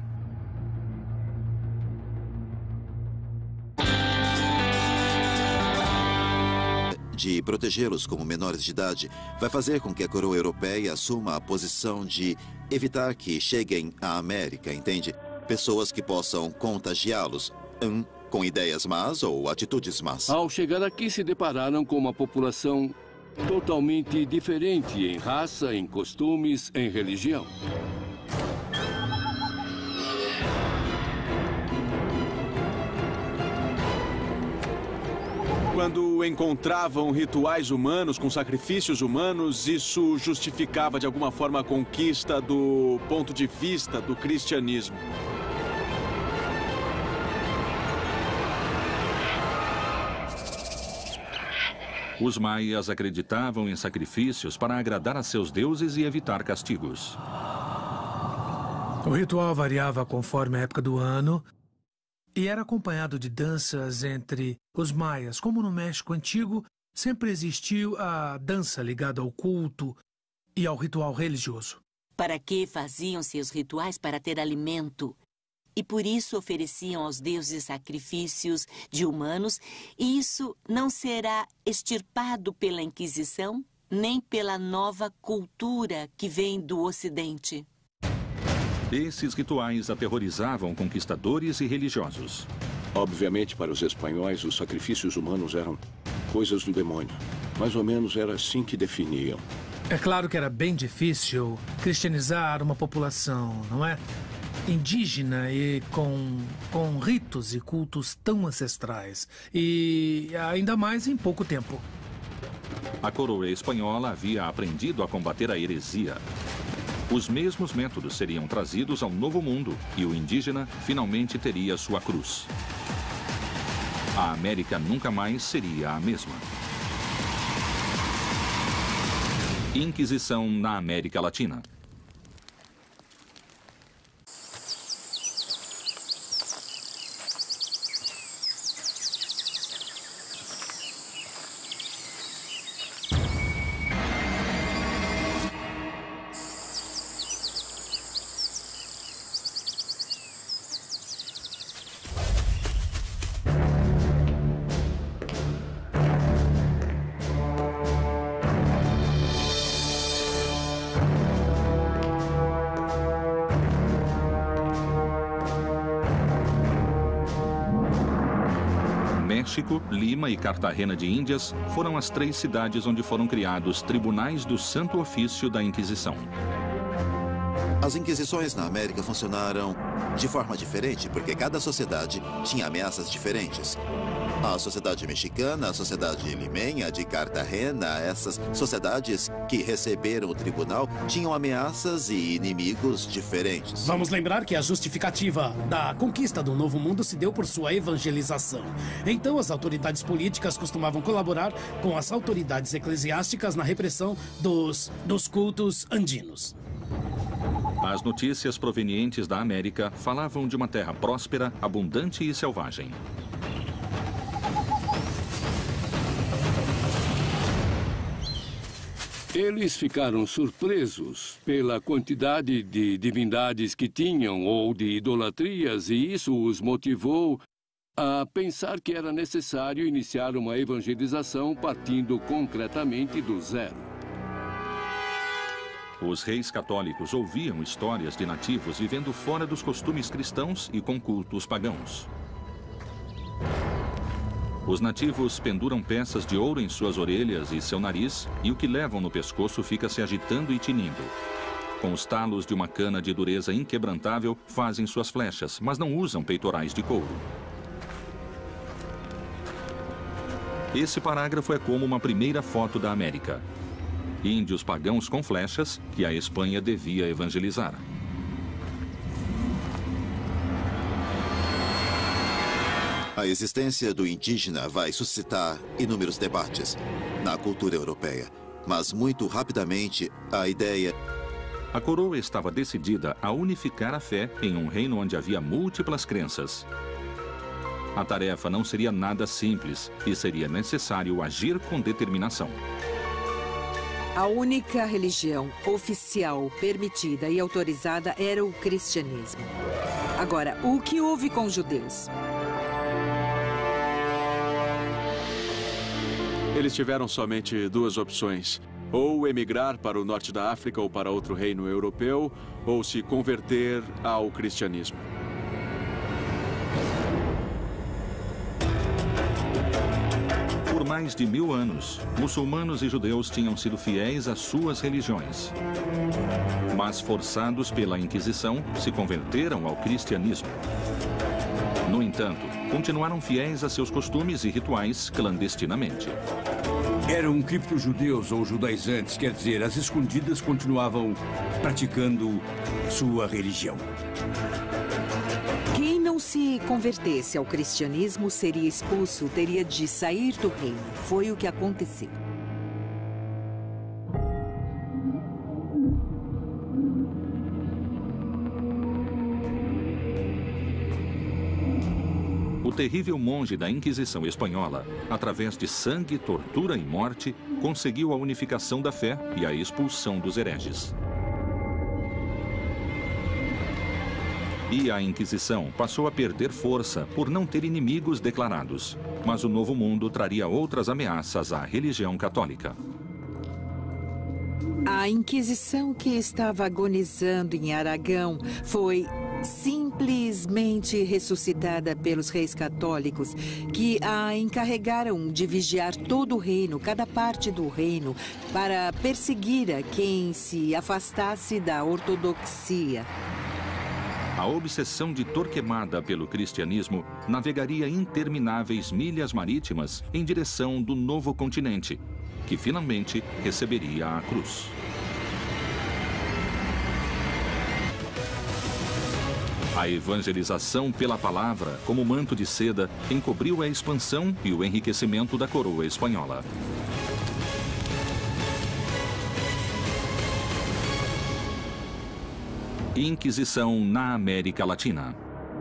De protegê-los como menores de idade, vai fazer com que a coroa europeia assuma a posição de evitar que cheguem à América, entende? Pessoas que possam contagiá-los, um, com ideias más ou atitudes más. Ao chegar aqui, se depararam com uma população totalmente diferente em raça, em costumes, em religião. Quando encontravam rituais humanos com sacrifícios humanos, isso justificava de alguma forma a conquista do ponto de vista do cristianismo. Os maias acreditavam em sacrifícios para agradar a seus deuses e evitar castigos. O ritual variava conforme a época do ano e era acompanhado de danças entre os maias. Como no México Antigo, sempre existiu a dança ligada ao culto e ao ritual religioso. Para que faziam seus rituais? Para ter alimento. E por isso ofereciam aos deuses sacrifícios de humanos, e isso não será extirpado pela Inquisição, nem pela nova cultura que vem do Ocidente. Esses rituais aterrorizavam conquistadores e religiosos. Obviamente, para os espanhóis, os sacrifícios humanos eram coisas do demônio. Mais ou menos era assim que definiam. É claro que era bem difícil cristianizar uma população, não é? Indígena e com, com ritos e cultos tão ancestrais. E ainda mais em pouco tempo. A coroa espanhola havia aprendido a combater a heresia. Os mesmos métodos seriam trazidos ao Novo Mundo e o indígena finalmente teria sua cruz. A América nunca mais seria a mesma. Inquisição na América Latina. México, Lima e Cartagena de Índias foram as três cidades onde foram criados tribunais do Santo Ofício da Inquisição. As inquisições na América funcionaram de forma diferente, porque cada sociedade tinha ameaças diferentes. A sociedade mexicana, a sociedade limenha de Cartagena, essas sociedades que receberam o tribunal tinham ameaças e inimigos diferentes. Vamos lembrar que a justificativa da conquista do Novo Mundo se deu por sua evangelização. Então, as autoridades políticas costumavam colaborar com as autoridades eclesiásticas na repressão dos, dos cultos andinos. As notícias provenientes da América falavam de uma terra próspera, abundante e selvagem. Eles ficaram surpresos pela quantidade de divindades que tinham ou de idolatrias, e isso os motivou a pensar que era necessário iniciar uma evangelização partindo concretamente do zero. Os reis católicos ouviam histórias de nativos vivendo fora dos costumes cristãos e com cultos pagãos. Os nativos penduram peças de ouro em suas orelhas e seu nariz, e o que levam no pescoço fica se agitando e tinindo. Com os talos de uma cana de dureza inquebrantável, fazem suas flechas, mas não usam peitorais de couro. Esse parágrafo é como uma primeira foto da América. Índios pagãos com flechas que a Espanha devia evangelizar. A existência do indígena vai suscitar inúmeros debates na cultura europeia, mas muito rapidamente a ideia... A coroa estava decidida a unificar a fé em um reino onde havia múltiplas crenças. A tarefa não seria nada simples e seria necessário agir com determinação. A única religião oficial, permitida e autorizada era o cristianismo. Agora, o que houve com os judeus? Eles tiveram somente duas opções: ou emigrar para o norte da África ou para outro reino europeu, ou se converter ao cristianismo. Por mais de mil anos, muçulmanos e judeus tinham sido fiéis às suas religiões. Mas, forçados pela Inquisição, se converteram ao cristianismo. No entanto, continuaram fiéis a seus costumes e rituais clandestinamente. Eram cripto-judeus ou judaizantes, quer dizer, as escondidas continuavam praticando sua religião. Quem não se convertesse ao cristianismo seria expulso, teria de sair do reino. Foi o que aconteceu. O terrível monge da Inquisição espanhola, através de sangue, tortura e morte, conseguiu a unificação da fé e a expulsão dos hereges. E a Inquisição passou a perder força por não ter inimigos declarados. Mas o Novo Mundo traria outras ameaças à religião católica. A Inquisição, que estava agonizando em Aragão, foi simplesmente ressuscitada pelos reis católicos, que a encarregaram de vigiar todo o reino, cada parte do reino, para perseguir a quem se afastasse da ortodoxia. A obsessão de Torquemada pelo cristianismo navegaria intermináveis milhas marítimas em direção do novo continente, que finalmente receberia a cruz. A evangelização pela palavra, como manto de seda, encobriu a expansão e o enriquecimento da coroa espanhola. Inquisição na América Latina.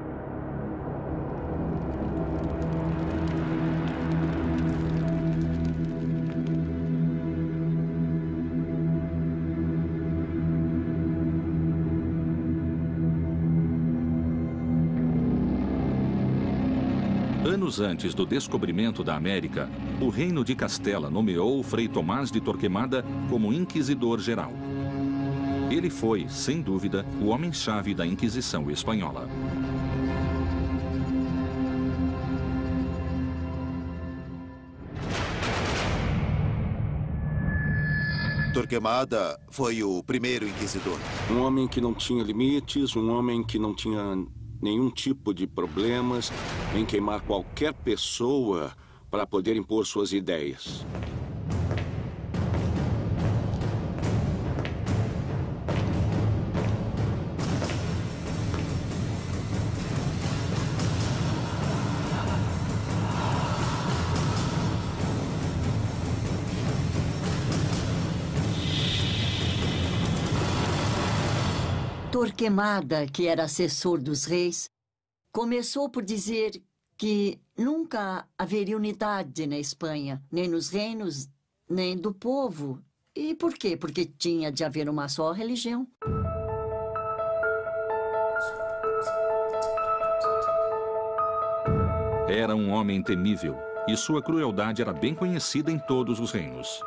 Anos antes do descobrimento da América, o Reino de Castela nomeou Frei Tomás de Torquemada como inquisidor geral. Ele foi, sem dúvida, o homem-chave da Inquisição espanhola. Torquemada foi o primeiro inquisidor. Um homem que não tinha limites, um homem que não tinha nenhum tipo de problemas em queimar qualquer pessoa para poder impor suas ideias. Torquemada, que era assessor dos reis, começou por dizer que nunca haveria unidade na Espanha, nem nos reinos, nem do povo. E por quê? Porque tinha de haver uma só religião. Era um homem temível, e sua crueldade era bem conhecida em todos os reinos.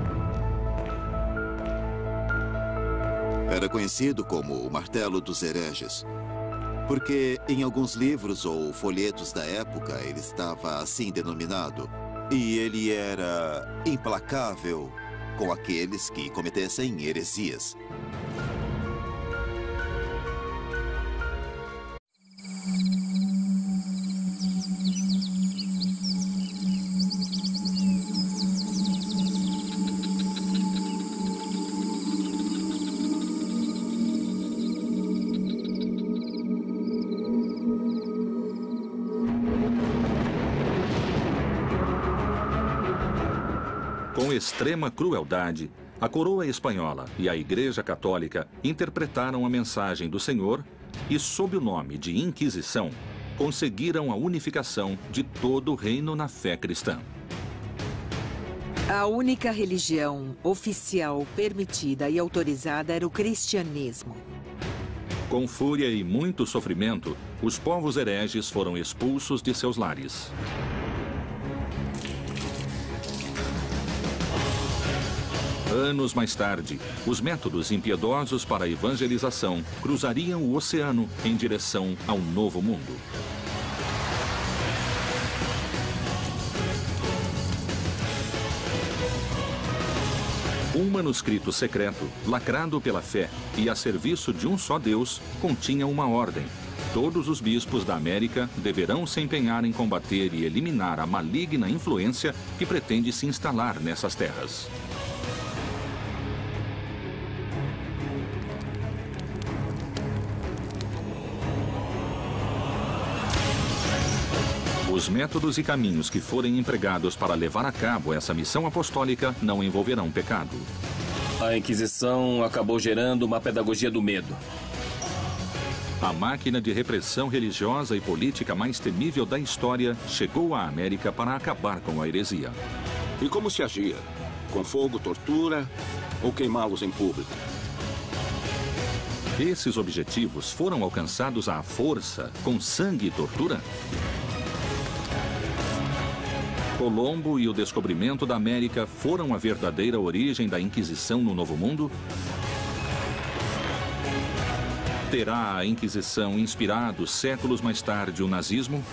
Era conhecido como o Martelo dos Hereges, porque em alguns livros ou folhetos da época ele estava assim denominado. E ele era implacável com aqueles que cometessem heresias. Com extrema crueldade, a coroa espanhola e a Igreja Católica interpretaram a mensagem do Senhor e, sob o nome de Inquisição, conseguiram a unificação de todo o reino na fé cristã. A única religião oficial permitida e autorizada era o cristianismo. Com fúria e muito sofrimento, os povos hereges foram expulsos de seus lares. Anos mais tarde, os métodos impiedosos para a evangelização cruzariam o oceano em direção ao Novo Mundo. Um manuscrito secreto, lacrado pela fé e a serviço de um só Deus, continha uma ordem. Todos os bispos da América deverão se empenhar em combater e eliminar a maligna influência que pretende se instalar nessas terras. Os métodos e caminhos que forem empregados para levar a cabo essa missão apostólica não envolverão pecado. A Inquisição acabou gerando uma pedagogia do medo. A máquina de repressão religiosa e política mais temível da história chegou à América para acabar com a heresia. E como se agia? Com fogo, tortura ou queimá-los em público? Esses objetivos foram alcançados à força, com sangue e tortura? Colombo e o descobrimento da América foram a verdadeira origem da Inquisição no Novo Mundo? Terá a Inquisição inspirado séculos mais tarde o nazismo?